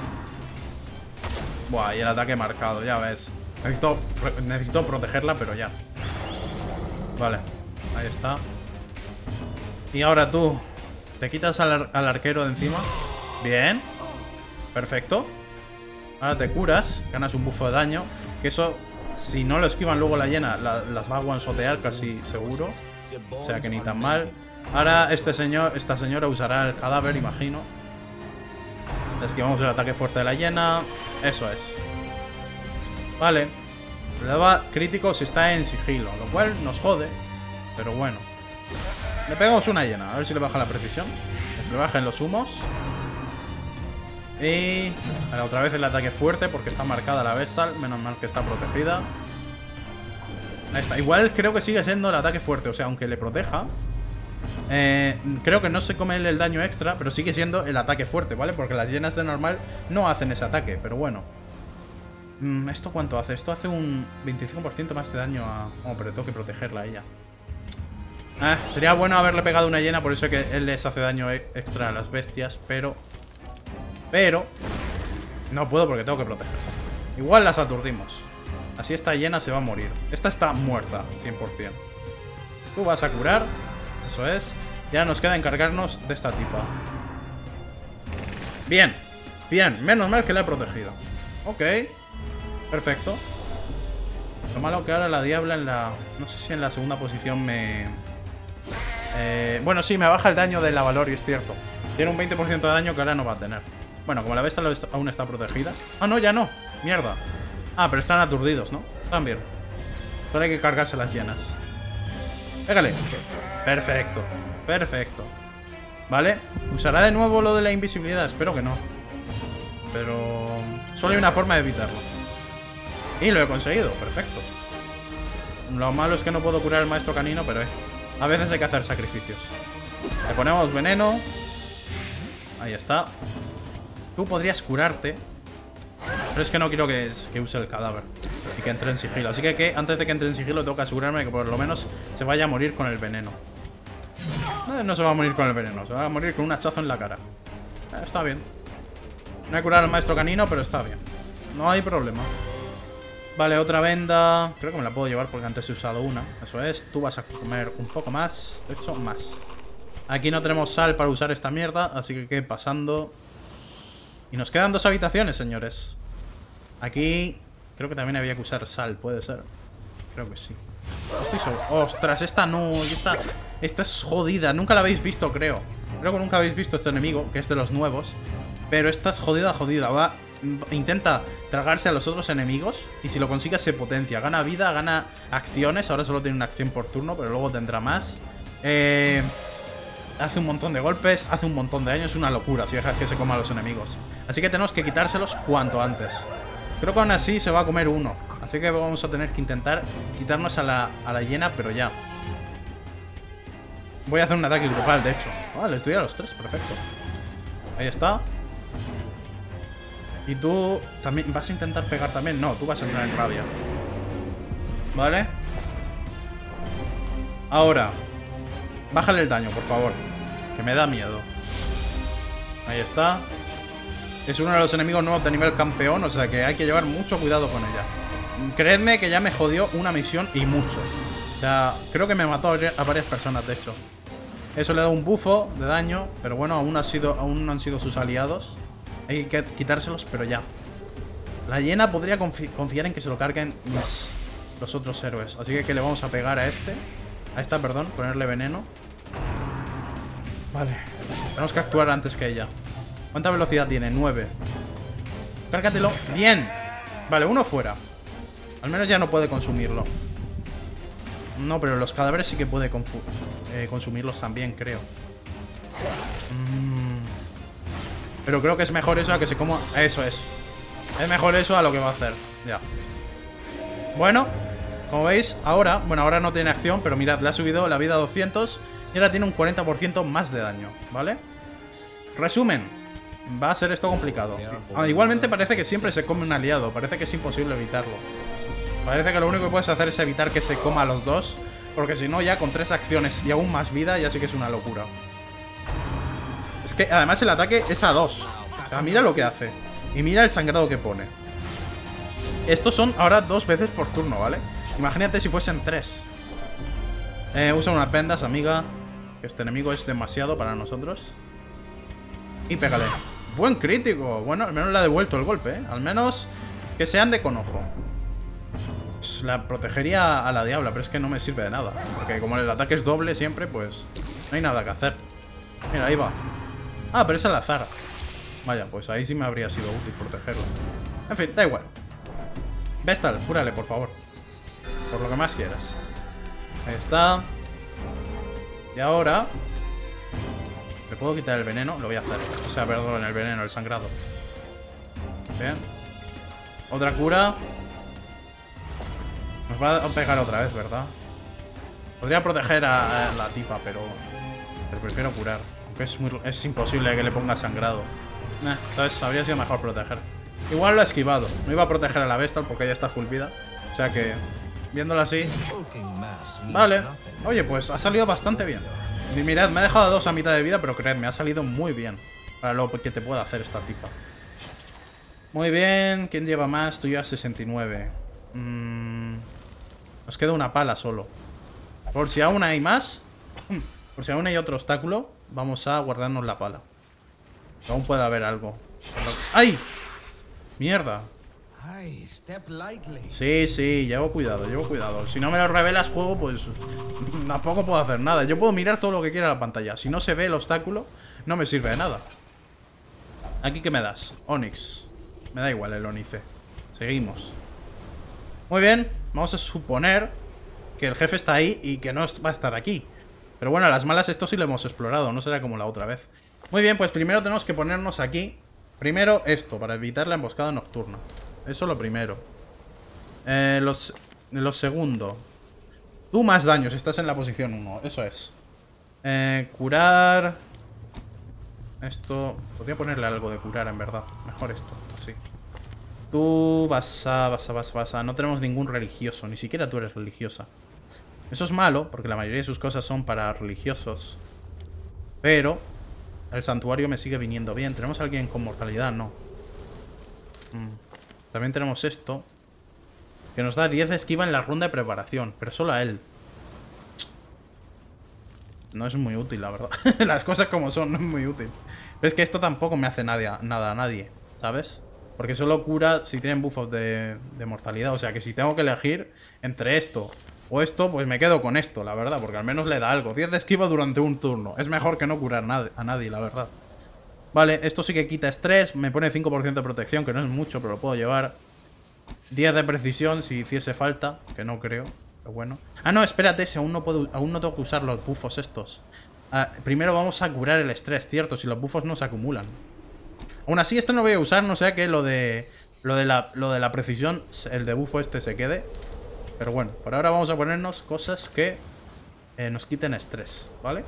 Buah, y el ataque marcado, ya ves. Necesito, necesito protegerla, pero ya. Vale, ahí está. Y ahora tú. Te quitas al, ar al arquero de encima. Bien. Perfecto. Ahora te curas. Ganas un buffo de daño. Que eso, si no lo esquivan luego la llena, la, las va a one-shotear casi seguro. O sea que ni tan mal. Ahora este señor, esta señora usará el cadáver, imagino. Esquivamos el ataque fuerte de la llena. Eso es. Vale. Le daba crítico si está en sigilo, lo cual nos jode. Pero bueno. Le pegamos una llena, a ver si le baja la precisión. Le bajen los humos. Y... Vale, otra vez el ataque fuerte porque está marcada la Vestal. Menos mal que está protegida. Ahí está. Igual creo que sigue siendo el ataque fuerte. O sea, aunque le proteja, eh, creo que no se come el daño extra, pero sigue siendo el ataque fuerte, ¿vale? Porque las llenas de normal no hacen ese ataque, pero bueno. Mm, ¿Esto cuánto hace? Esto hace un veinticinco por ciento más de daño a... Oh, pero tengo que protegerla a ella. Ah, sería bueno haberle pegado una llena, por eso que él les hace daño extra a las bestias, pero... Pero... No puedo porque tengo que protegerla. Igual las aturdimos. Así esta llena se va a morir. Esta está muerta, cien por cien. Tú vas a curar. Eso es. Ya nos queda encargarnos de esta tipa. Bien. Bien. Menos mal que la he protegido. Ok. Perfecto. Lo malo que ahora la diabla en la... No sé si en la segunda posición me... Eh, bueno, sí, me baja el daño de la valor y es cierto. Tiene un veinte por ciento de daño que ahora no va a tener. Bueno, como la bestia aún está protegida. Ah, no, ya no. Mierda. Ah, pero están aturdidos, ¿no? También. Solo hay que cargarse las llenas. Pégale. Perfecto. Perfecto. Vale. ¿Usará de nuevo lo de la invisibilidad? Espero que no. Pero solo hay una forma de evitarlo. Y lo he conseguido. Perfecto. Lo malo es que no puedo curar al maestro canino, pero eh, a veces hay que hacer sacrificios. Le ponemos veneno. Ahí está. Tú podrías curarte, pero es que no quiero que, que use el cadáver y que entre en sigilo. Así que, que antes de que entre en sigilo tengo que asegurarme de que por lo menos se vaya a morir con el veneno. No, no se va a morir con el veneno, se va a morir con un hachazo en la cara. eh, Está bien. No he curado al maestro canino, pero está bien. No hay problema. Vale, otra venda. Creo que me la puedo llevar porque antes he usado una. Eso es, tú vas a comer un poco más. De hecho, más. Aquí no tenemos sal para usar esta mierda, así que que pasando. Y nos quedan dos habitaciones, señores. Aquí creo que también había que usar sal, puede ser. Creo que sí. Estoy solo. Ostras, esta no. Esta, esta es jodida. Nunca la habéis visto, creo. Creo que nunca habéis visto este enemigo, que es de los nuevos. Pero esta es jodida, jodida. Va, intenta tragarse a los otros enemigos. Y si lo consigue se potencia. Gana vida, gana acciones. Ahora solo tiene una acción por turno, pero luego tendrá más. Eh... Hace un montón de golpes, hace un montón de daño. Es una locura si dejas que se coma a los enemigos. Así que tenemos que quitárselos cuanto antes. Creo que aún así se va a comer uno. Así que vamos a tener que intentar quitarnos a la, a la hiena, pero ya. Voy a hacer un ataque grupal, de hecho. Vale, les doy a los tres, perfecto. Ahí está. Y tú también vas a intentar pegar también. No, tú vas a entrar en rabia. Vale. Ahora bájale el daño, por favor, que me da miedo. Ahí está. Es uno de los enemigos nuevos de nivel campeón, o sea que hay que llevar mucho cuidado con ella. Creedme que ya me jodió una misión y mucho. O sea, creo que me mató a varias personas, de hecho. Eso le da un bufo de daño, pero bueno, aún, ha sido, aún no han sido sus aliados. Hay que quitárselos, pero ya. La hiena podría confi confiar en que se lo carguen mis, los otros héroes. Así que, que le vamos a pegar a este. A esta, perdón, ponerle veneno. Vale. Tenemos que actuar antes que ella. ¿Cuánta velocidad tiene? nueve. Cárgatelo. Bien. Vale, uno fuera. Al menos ya no puede consumirlo. No, pero los cadáveres sí que puede eh, consumirlos también, creo. Mm. Pero creo que es mejor eso a que se coma... Eso es. Es mejor eso a lo que va a hacer. Ya. Bueno, como veis, ahora... Bueno, ahora no tiene acción, pero mirad, le ha subido la vida a doscientos y ahora tiene un cuarenta por ciento más de daño, ¿vale? Resumen. Va a ser esto complicado. Ah, igualmente parece que siempre se come un aliado. Parece que es imposible evitarlo. Parece que lo único que puedes hacer es evitar que se coma a los dos, porque si no, ya con tres acciones y aún más vida, ya sí que es una locura. Es que además el ataque es a dos. O sea, mira lo que hace. Y mira el sangrado que pone. Estos son ahora dos veces por turno, ¿vale? Imagínate si fuesen tres. Eh, usa unas vendas, amiga. Que este enemigo es demasiado para nosotros. Y pégale. Buen crítico. Bueno, al menos le ha devuelto el golpe, ¿eh? Al menos que sean de conojo. Pues la protegería a la diabla, pero es que no me sirve de nada. Porque como el ataque es doble siempre, pues no hay nada que hacer. Mira, ahí va. Ah, pero es al azar. Vaya, pues ahí sí me habría sido útil protegerlo. En fin, da igual. Vestal, cúrale, por favor. Por lo que más quieras. Ahí está. Y ahora... ¿le puedo quitar el veneno? Lo voy a hacer. O sea, perdón, el veneno, el sangrado. Bien. Otra cura. Nos va a pegar otra vez, ¿verdad? Podría proteger a, a la tipa, pero... pero prefiero curar. Aunque es, muy, es imposible que le ponga sangrado. Eh, entonces habría sido mejor proteger. Igual lo ha esquivado. No iba a proteger a la Vestal porque ya está full vida. O sea que... viéndolo así... Vale. Oye, pues ha salido bastante bien. Y mirad, me ha dejado a dos a mitad de vida, pero creedme, ha salido muy bien. Para lo que te pueda hacer esta tipa. Muy bien. ¿Quién lleva más? Tú llevas sesenta y nueve. Mm, nos queda una pala solo. Por si aún hay más... por si aún hay otro obstáculo, vamos a guardarnos la pala. Aún puede haber algo. ¡Ay! ¡Mierda! Sí, sí, llevo cuidado, llevo cuidado. Si no me lo revelas juego, pues tampoco puedo hacer nada. Yo puedo mirar todo lo que quiera en la pantalla. Si no se ve el obstáculo, no me sirve de nada. ¿Aquí qué me das? Onix. Me da igual el Onice. Seguimos. Muy bien. Vamos a suponer que el jefe está ahí y que no va a estar aquí. Pero bueno, a las malas esto sí lo hemos explorado. No será como la otra vez. Muy bien, pues primero tenemos que ponernos aquí. Primero esto, para evitar la emboscada nocturna. Eso lo primero. Eh, los, lo segundo. Tú más daños, estás en la posición uno. Eso es. Eh, curar... Esto... Podría ponerle algo de curar, en verdad. Mejor esto, así. Tú vas a... Vas a... Vas a... Vas a... No tenemos ningún religioso. Ni siquiera tú eres religiosa. Eso es malo, porque la mayoría de sus cosas son para religiosos. Pero... El santuario me sigue viniendo bien. ¿Tenemos a alguien con mortalidad? No. Mm. También tenemos esto. Que nos da diez de esquiva en la ronda de preparación. Pero solo a él. No es muy útil, la verdad. Las cosas como son, no es muy útil. Pero es que esto tampoco me hace nada, nada a nadie, ¿sabes? Porque solo cura si tienen buffos de, de mortalidad. O sea que si tengo que elegir entre esto o esto, pues me quedo con esto, la verdad. Porque al menos le da algo. diez de esquiva durante un turno. Es mejor que no curar a nadie, la verdad. Vale, esto sí que quita estrés. Me pone cinco por ciento de protección, que no es mucho, pero lo puedo llevar. diez de precisión si hiciese falta, que no creo. Pero bueno. Ah, no, espérate, si aún no puedo, aún no tengo que usar los buffos estos. Ah, primero vamos a curar el estrés, cierto, si los buffos no se acumulan. Aún así, esto no voy a usar, no sea que lo de lo de la, lo de la precisión, el de buffo este se quede. Pero bueno, por ahora vamos a ponernos cosas que eh, nos quiten estrés, ¿vale?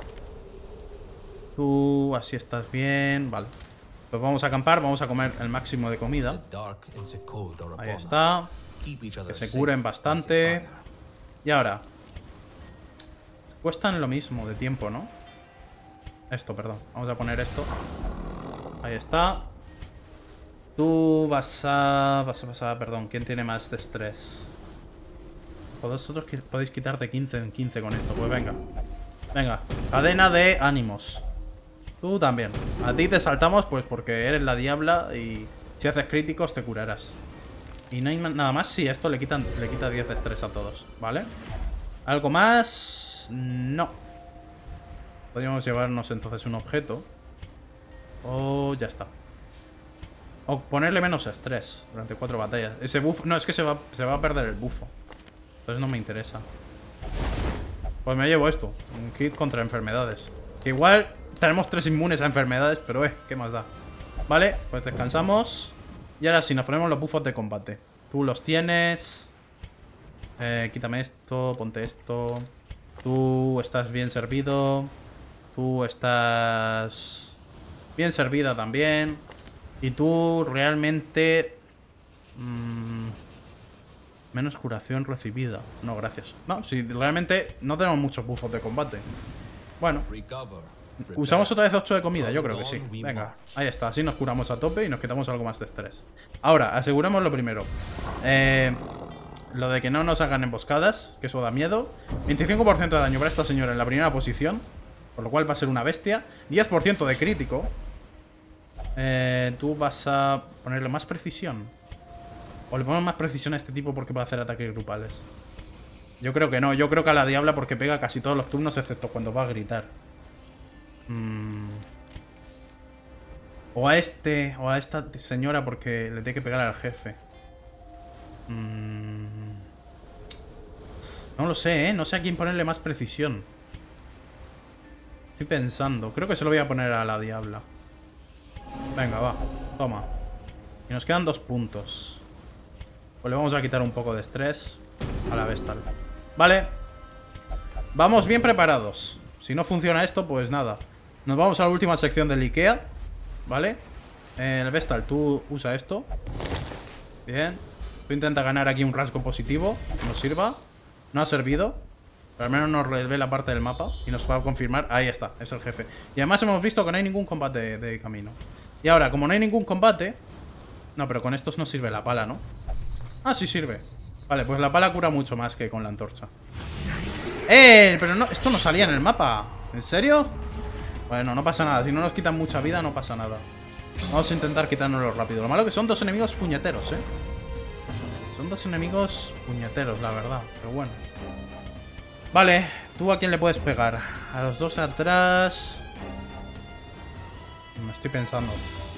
Tú así estás bien, vale. Pues vamos a acampar, vamos a comer el máximo de comida. Ahí está. Que se curen bastante. Y ahora. Cuestan lo mismo de tiempo, ¿no? Esto, perdón. Vamos a poner esto. Ahí está. Tú vas a... Vas a pasar, perdón. ¿Quién tiene más de estrés? Vosotros podéis quitarte quince en quince con esto. Pues venga. Venga. Cadena de ánimos. Tú también. A ti te saltamos pues porque eres la diabla y si haces críticos te curarás. Y no hay nada más. Sí, esto le, quitan, le quita diez de estrés a todos, ¿vale? ¿Algo más? No. Podríamos llevarnos entonces un objeto. O ya está. O ponerle menos estrés durante cuatro batallas. Ese buff... No, es que se va, se va a perder el bufo. Entonces no me interesa. Pues me llevo esto. Un kit contra enfermedades. Que igual tenemos tres inmunes a enfermedades, pero eh, ¿qué más da? Vale, pues descansamos. Y ahora sí, nos ponemos los buffos de combate. Tú los tienes. Eh, quítame esto, ponte esto. Tú estás bien servido. Tú estás bien servida también. Y tú realmente... Mmm, menos curación recibida. No, gracias. No, si realmente no tenemos muchos buffos de combate. Bueno. Usamos otra vez ocho de comida, yo creo que sí. Venga, ahí está, así nos curamos a tope y nos quitamos algo más de estrés. Ahora, aseguramos lo primero. Eh, lo de que no nos hagan emboscadas, que eso da miedo. veinticinco por ciento de daño para esta señora en la primera posición, por lo cual va a ser una bestia. diez por ciento de crítico. Eh, tú vas a ponerle más precisión. O le ponemos más precisión a este tipo porque puede hacer ataques grupales. Yo creo que no, yo creo que a la diabla porque pega casi todos los turnos excepto cuando va a gritar. Mm. O a este, o a esta señora porque le tiene que pegar al jefe. Mm. No lo sé, ¿eh? No sé a quién ponerle más precisión. Estoy pensando. Creo que se lo voy a poner a la diabla. Venga, va. Toma. Y nos quedan dos puntos. Pues le vamos a quitar un poco de estrés a la Vestal. Vale. Vamos bien preparados. Si no funciona esto, pues nada. Nos vamos a la última sección del Ikea. ¿Vale? Eh, el Vestal, tú usa esto. Bien. Tú intenta ganar aquí un rasgo positivo que nos sirva. No ha servido, pero al menos nos revela parte del mapa y nos va a confirmar. Ahí está, es el jefe. Y además hemos visto que no hay ningún combate de, de camino. Y ahora, como no hay ningún combate... No, pero con estos no sirve la pala, ¿no? Ah, sí sirve. Vale, pues la pala cura mucho más que con la antorcha. ¡Eh! Pero no, esto no salía en el mapa. ¿En serio? Bueno, no pasa nada. Si no nos quitan mucha vida, no pasa nada. Vamos a intentar quitárnoslo rápido. Lo malo que son dos enemigos puñeteros, ¿eh? Son dos enemigos puñeteros, la verdad. Pero bueno. Vale, ¿tú a quién le puedes pegar? A los dos atrás. Me estoy pensando.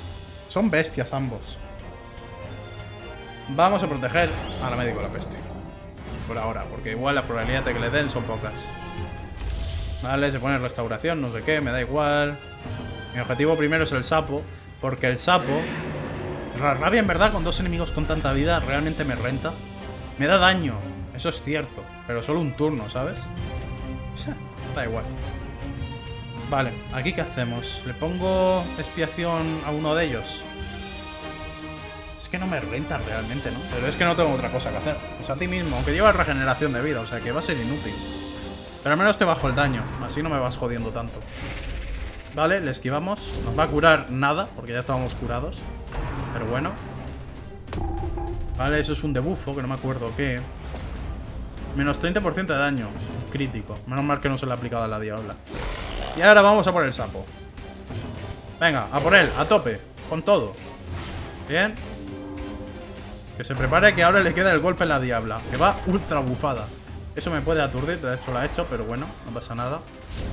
Son bestias ambos. Vamos a proteger a la médico de la peste. Por ahora, porque igual la probabilidad de que le den son pocas. Vale, se pone restauración, no sé qué, me da igual. Mi objetivo primero es el sapo, porque el sapo... La rabia en verdad con dos enemigos con tanta vida realmente me renta. Me da daño, eso es cierto, pero solo un turno, ¿sabes? Da igual. Vale, ¿aquí qué hacemos? ¿Le pongo expiación a uno de ellos? Es que no me renta realmente, ¿no? Pero es que no tengo otra cosa que hacer. Pues a ti mismo, aunque llevas regeneración de vida, o sea que va a ser inútil. Pero al menos te bajo el daño, así no me vas jodiendo tanto. Vale, le esquivamos. Nos va a curar nada, porque ya estábamos curados. Pero bueno. Vale, eso es un debufo, que no me acuerdo qué. Menos treinta por ciento de daño crítico. Menos mal que no se le ha aplicado a la diabla. Y ahora vamos a por el sapo. Venga, a por él, a tope. Con todo. Bien. Que se prepare, que ahora le queda el golpe en la diabla, que va ultra bufada. Eso me puede aturdir, de hecho lo ha hecho, pero bueno, no pasa nada.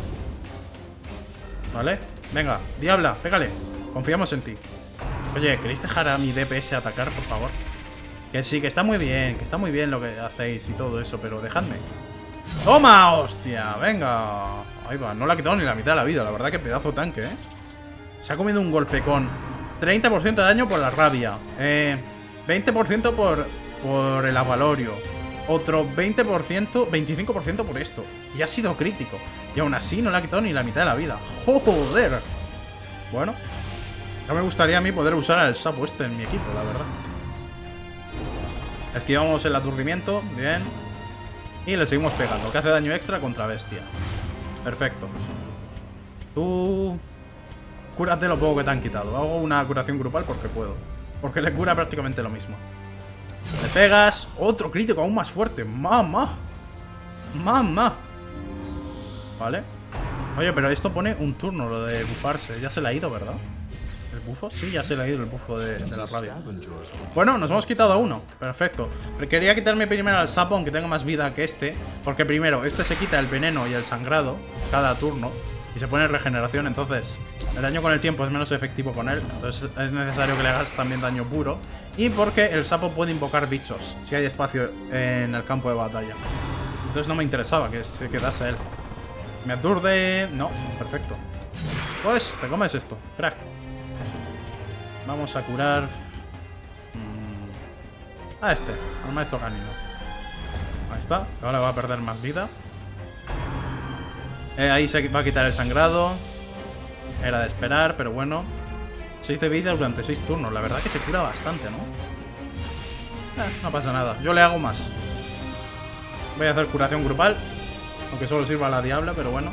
Vale, venga, diabla, pégale. Confiamos en ti. Oye, ¿queréis dejar a mi D P S atacar, por favor? Que sí, que está muy bien, que está muy bien lo que hacéis y todo eso, pero dejadme. ¡Toma, hostia! Venga. Ahí va, no le ha quitado ni la mitad de la vida, la verdad que pedazo tanque, ¿eh? Se ha comido un golpe con treinta por ciento de daño por la rabia. Eh, veinte por ciento por, por el avalorio. Otro veinte por ciento, veinticinco por ciento por esto. Y ha sido crítico. Y aún así no le ha quitado ni la mitad de la vida. ¡Joder! Bueno. No me gustaría a mí poder usar al sapo este en mi equipo, la verdad. Esquivamos el aturdimiento. Bien. Y le seguimos pegando. Que hace daño extra contra bestia. Perfecto. Tú... Cúrate lo poco que te han quitado. Hago una curación grupal porque puedo. Porque le cura prácticamente lo mismo. Le pegas. Otro crítico aún más fuerte. ¡Mamá! ¡Mamá! Vale. Oye, pero esto pone un turno, lo de bufarse. Ya se le ha ido, ¿verdad? ¿El bufo? Sí, ya se le ha ido el bufo de, de la rabia. Bueno, nos hemos quitado a uno. Perfecto. Pero quería quitarme primero al sapo, aunque tenga más vida que este. Porque primero, este se quita el veneno y el sangrado cada turno. Y se pone regeneración, entonces el daño con el tiempo es menos efectivo con él. Entonces es necesario que le hagas también daño puro. Y porque el sapo puede invocar bichos si hay espacio en el campo de batalla. Entonces no me interesaba que se quedase él. Me aturde... No, perfecto. Pues te comes esto, crack. Vamos a curar... Mm, a este, al maestro canino. Ahí está, ahora va a perder más vida. Eh, ahí se va a quitar el sangrado. Era de esperar, pero bueno. seis de vida durante seis turnos. La verdad que se cura bastante, ¿no? Eh, no pasa nada. Yo le hago más. Voy a hacer curación grupal. Aunque solo sirva a la diabla, pero bueno.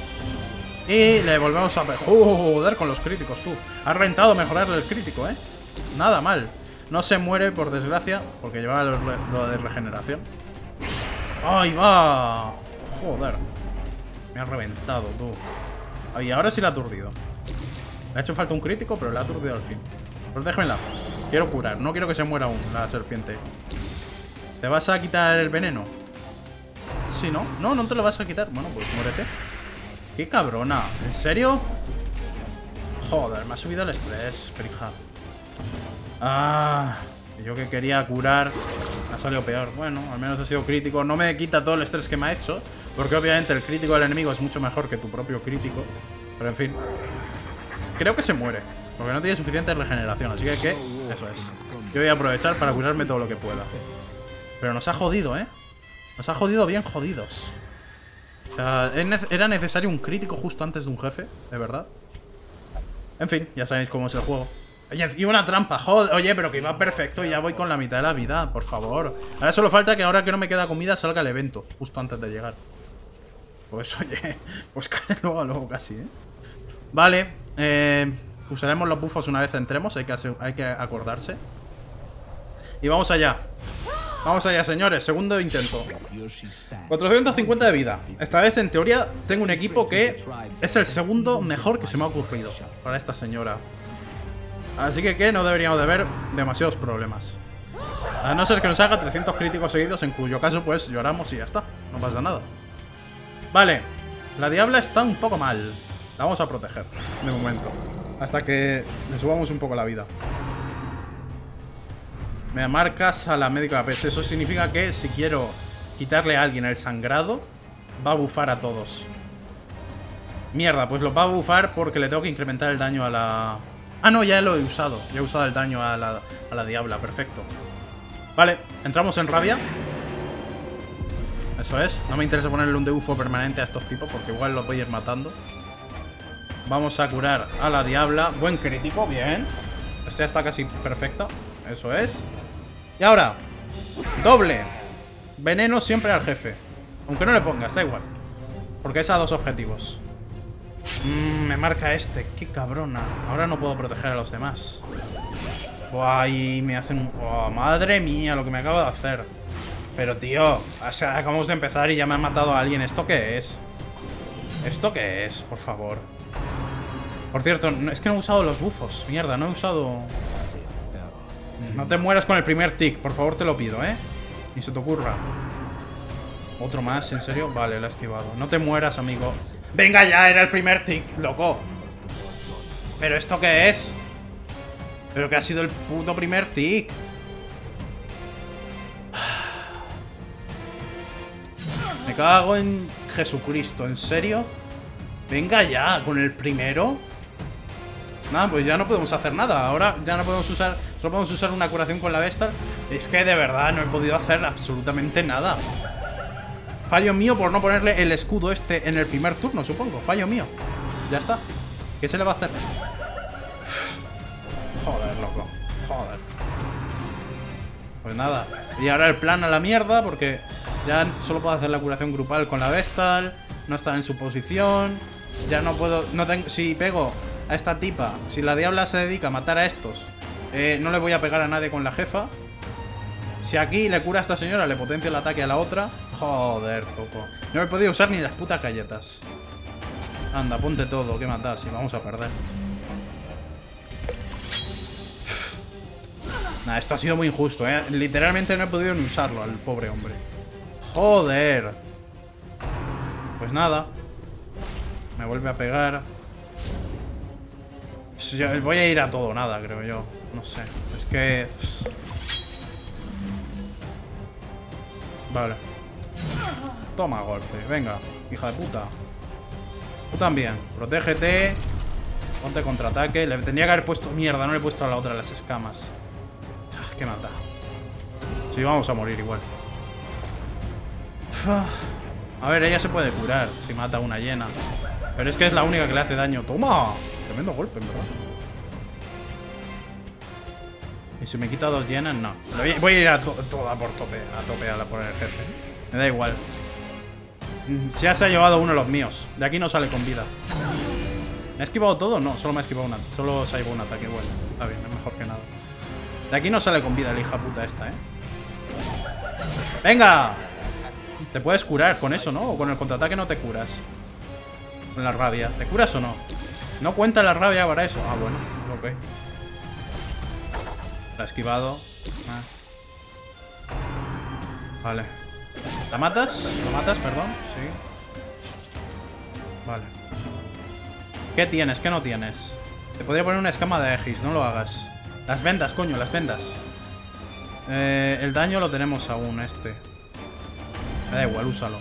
Y le volvemos a... Joder, con los críticos, tú. Ha rentado mejorarle el crítico, ¿eh? Nada mal. No se muere, por desgracia, porque llevaba lo, lo de regeneración. ¡Ahí va! Joder. Me ha reventado, tú. Y ahora sí le ha aturdido. Le ha hecho falta un crítico, pero le ha aturdido al fin. Pero déjamela. Quiero curar. No quiero que se muera aún la serpiente. ¿Te vas a quitar el veneno? Sí, ¿no? No, no te lo vas a quitar. Bueno, pues muérete. ¡Qué cabrona! ¿En serio? Joder, me ha subido el estrés, frija. Ah... Yo que quería curar, me ha salido peor. Bueno, al menos ha sido crítico. No me quita todo el estrés que me ha hecho, porque obviamente el crítico del enemigo es mucho mejor que tu propio crítico. Pero en fin, creo que se muere, porque no tiene suficiente regeneración. Así que, que eso es. Yo voy a aprovechar para curarme todo lo que pueda. Pero nos ha jodido, ¿eh? Nos ha jodido bien jodidos. O sea, era necesario un crítico justo antes de un jefe, de verdad. En fin, ya sabéis cómo es el juego. Oye, y una trampa, joder, oye, pero que iba perfecto y ya voy con la mitad de la vida, por favor. Ahora solo falta que ahora que no me queda comida salga el evento, justo antes de llegar. Pues oye, pues luego, luego casi, ¿eh? Vale, eh, usaremos los buffos una vez entremos, hay que, hay que acordarse. Y vamos allá. Vamos allá, señores, segundo intento. cuatrocientos cincuenta de vida. Esta vez, en teoría, tengo un equipo que es el segundo mejor que se me ha ocurrido para esta señora. Así que, que no deberíamos de haber demasiados problemas. A no ser que nos haga trescientos críticos seguidos, en cuyo caso pues lloramos y ya está. No pasa nada. Vale, la diabla está un poco mal. La vamos a proteger, de momento. Hasta que le subamos un poco la vida. Me marcas a la médica de la peste. Eso significa que si quiero quitarle a alguien el sangrado, va a bufar a todos. Mierda, pues lo va a bufar porque le tengo que incrementar el daño a la... Ah, no, ya lo he usado. Ya he usado el daño a la, a la diabla, perfecto. Vale, entramos en rabia. Eso es. No me interesa ponerle un debuffo permanente a estos tipos porque igual los voy a ir matando. Vamos a curar a la diabla. Buen crítico, bien. Este ya está casi perfecto. Eso es. Y ahora, doble. Veneno siempre al jefe. Aunque no le pongas, da igual. Porque es a dos objetivos. Mm, me marca este. Qué cabrona. Ahora no puedo proteger a los demás. Buah, y me hacen... Oh, madre mía, lo que me acabo de hacer. Pero, tío, o sea, acabamos de empezar y ya me han matado a alguien. ¿Esto qué es? ¿Esto qué es? Por favor. Por cierto, es que no he usado los bufos. Mierda, no he usado... No te mueras con el primer tic. Por favor, te lo pido, ¿eh? Ni se te ocurra. ¿Otro más? ¿En serio? Vale, lo he esquivado. No te mueras, amigo. ¡Venga ya! Era el primer tic, loco. ¿Pero esto qué es? ¿Pero qué ha sido el puto primer tic? Me cago en Jesucristo. ¿En serio? Venga ya, con el primero. Nada, pues ya no podemos hacer nada. Ahora ya no podemos usar... Solo podemos usar una curación con la Vestal. Es que de verdad no he podido hacer absolutamente nada. Fallo mío por no ponerle el escudo este en el primer turno, supongo. Fallo mío. Ya está. ¿Qué se le va a hacer? Joder, loco. Joder. Pues nada. Y ahora el plan a la mierda porque ya solo puedo hacer la curación grupal con la Vestal. No está en su posición. Ya no puedo... No tengo... Si pego a esta tipa, si la diabla se dedica a matar a estos, eh, no le voy a pegar a nadie con la jefa. Si aquí le cura a esta señora, le potencia el ataque a la otra. Joder, toco. No he podido usar ni las putas galletas. Anda, ponte todo, que matas y vamos a perder. Nah, esto ha sido muy injusto, eh. Literalmente no he podido ni usarlo al pobre hombre. Joder. Pues nada. Me vuelve a pegar. Voy a ir a todo o nada, creo yo. No sé. Es que... Vale. Toma golpe. Venga, hija de puta. Tú también. Protégete. Ponte contraataque. Le tendría que haber puesto... Mierda, no le he puesto a la otra las escamas. Ah, qué mata. Sí, vamos a morir igual. A ver, ella se puede curar si mata a una llena. Pero es que es la única que le hace daño. ¡Toma! Tremendo golpe, en verdad. Y si me quita dos llenas, no. Voy a ir a to toda por tope. A tope a la por el jefe. Me da igual. Ya se ha llevado uno de los míos. De aquí no sale con vida. ¿Me ha esquivado todo? No, solo me ha esquivado un ataque. Solo se ha llevado un ataque. Bueno, está bien, es mejor que nada. De aquí no sale con vida la hija puta esta, ¿eh? ¡Venga! Te puedes curar con eso, ¿no? O con el contraataque no te curas. Con la rabia. ¿Te curas o no? No cuenta la rabia para eso. Ah, bueno. Ok. La ha esquivado. Ah. Vale. ¿La matas? ¿La matas, perdón? Sí. Vale. ¿Qué tienes? ¿Qué no tienes? Te podría poner una escama de Aegis. No lo hagas. Las vendas, coño. Las vendas. Eh, el daño lo tenemos aún, este. Me da igual, úsalo.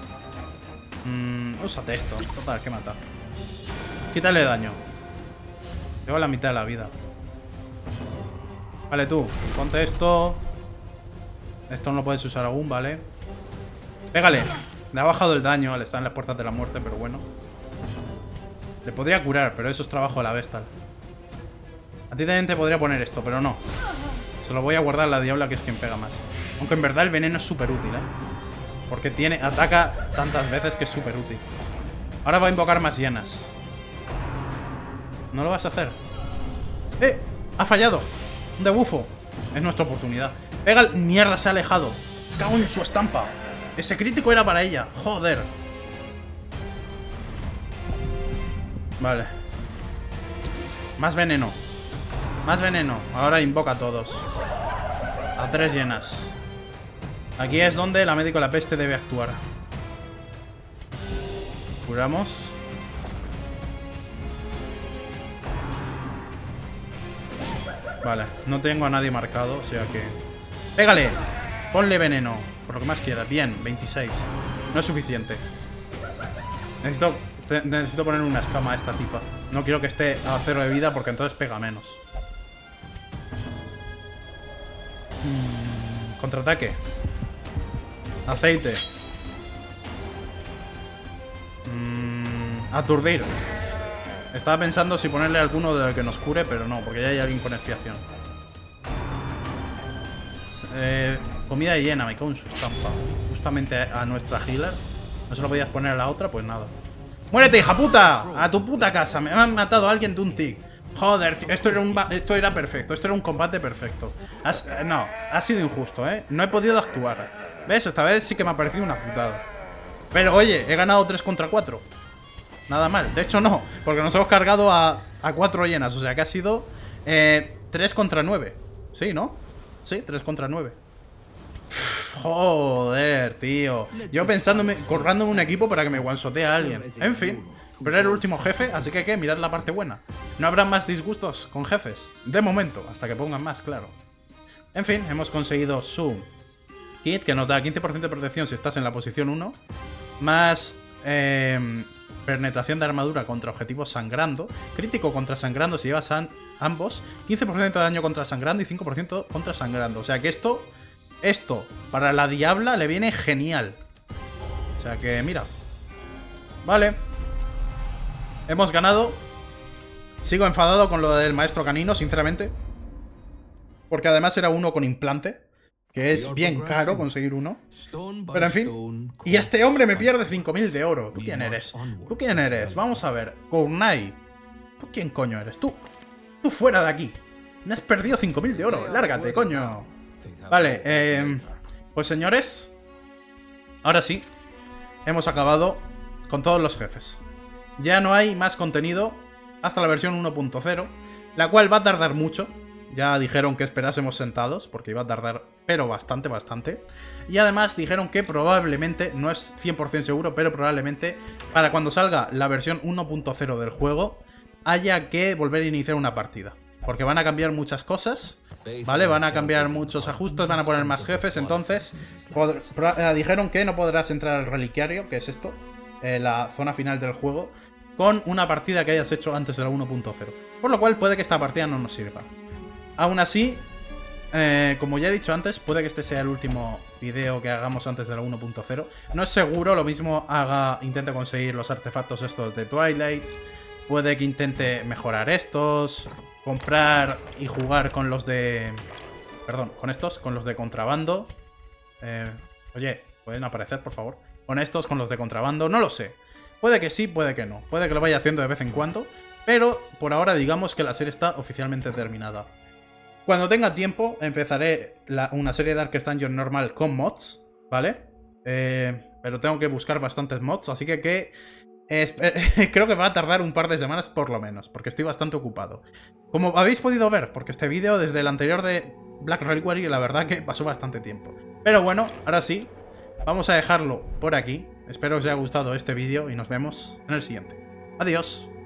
Mm, úsate esto. Total, que mata. Quítale daño. Llevo la mitad de la vida. Vale, tú. Ponte esto. Esto no lo puedes usar aún, ¿vale? Pégale. Le ha bajado el daño al estar en las puertas de la muerte, pero bueno. Le podría curar, pero eso es trabajo de la Vestal. A ti también te podría poner esto, pero no. Se lo voy a guardar a la diabla, que es quien pega más. Aunque en verdad el veneno es súper útil, ¿eh? Porque tiene, ataca tantas veces que es súper útil. Ahora va a invocar más llenas. ¿No lo vas a hacer? ¡Eh! ¡Ha fallado! Un debufo. Es nuestra oportunidad. Pega el... Mierda, se ha alejado. Cago en su estampa. Ese crítico era para ella. Joder. Vale. Más veneno. Más veneno. Ahora invoca a todos. A tres llenas. Aquí es donde la médico de la peste debe actuar. Curamos. Vale, no tengo a nadie marcado, o sea que... ¡Pégale! Ponle veneno, por lo que más quieras. Bien, veintiséis. No es suficiente. Necesito, necesito poner una escama a esta tipa. No quiero que esté a cero de vida porque entonces pega menos. Hmm, contraataque. Aceite. Hmm, aturdir. Estaba pensando si ponerle alguno de que nos cure, pero no, porque ya hay alguien con expiación. Eh, comida llena, me cago en su estampa. Justamente a nuestra healer. ¿No se lo podías poner a la otra? Pues nada. ¡Muérete, hija puta! ¡A tu puta casa! Me han matado a alguien de un tic. Joder, tío, esto era, un esto era perfecto. Esto era un combate perfecto. Has, eh, no, ha sido injusto, ¿eh? No he podido actuar. ¿Ves? Esta vez sí que me ha parecido una putada. Pero oye, he ganado tres contra cuatro. Nada mal. De hecho no, porque nos hemos cargado a, a cuatro llenas. O sea que ha sido eh, tres contra nueve. Sí, ¿no? Sí, tres contra nueve. Joder, tío. Yo pensándome, corrándome un equipo para que me one-shotee a alguien. En fin, pero era el último jefe, así que, ¿qué? Mirad la parte buena. No habrá más disgustos con jefes. De momento, hasta que pongan más, claro. En fin, hemos conseguido su kit, que nos da quince por ciento de protección si estás en la posición uno. Más eh, penetración de armadura contra objetivos sangrando. Crítico contra sangrando si llevas ambos. quince por ciento de daño contra sangrando y cinco por ciento contra sangrando. O sea que esto... Esto, para la diabla, le viene genial. O sea que, mira. Vale. Hemos ganado. Sigo enfadado con lo del maestro canino, sinceramente. Porque además era uno con implante. Que es bien caro conseguir uno. Pero en fin. Y este hombre me pierde cinco mil de oro. ¿Tú quién eres? ¿Tú quién eres? Vamos a ver. Kournai. ¿Tú quién coño eres? Tú. Tú fuera de aquí. Me has perdido cinco mil de oro. Lárgate, coño. Vale, eh, pues señores, ahora sí, hemos acabado con todos los jefes. Ya no hay más contenido hasta la versión uno punto cero, la cual va a tardar mucho. Ya dijeron que esperásemos sentados, porque iba a tardar, pero bastante, bastante. Y además dijeron que probablemente, no es cien por cien seguro, pero probablemente para cuando salga la versión uno punto cero del juego, haya que volver a iniciar una partida. Porque van a cambiar muchas cosas, ¿vale? Van a cambiar muchos ajustes, van a poner más jefes, entonces... Eh, dijeron que no podrás entrar al reliquiario, que es esto, eh, la zona final del juego, con una partida que hayas hecho antes de la uno punto cero. Por lo cual puede que esta partida no nos sirva. Aún así, eh, como ya he dicho antes, puede que este sea el último video que hagamos antes de la uno punto cero. No es seguro, lo mismo haga, intente conseguir los artefactos estos de Twilight. Puede que intente mejorar estos... Comprar y jugar con los de... Perdón, con estos, con los de contrabando. Eh, oye, ¿pueden aparecer, por favor? Con estos, con los de contrabando, no lo sé. Puede que sí, puede que no. Puede que lo vaya haciendo de vez en cuando. Pero por ahora digamos que la serie está oficialmente terminada. Cuando tenga tiempo empezaré la, una serie de Darkest Dungeon normal con mods, ¿vale? Eh, pero tengo que buscar bastantes mods, así que que... Eh, creo que va a tardar un par de semanas por lo menos, porque estoy bastante ocupado. Como habéis podido ver, porque este vídeo desde el anterior de Black Reliquary, la verdad que pasó bastante tiempo. Pero bueno, ahora sí, vamos a dejarlo por aquí. Espero que os haya gustado este vídeo y nos vemos en el siguiente. Adiós.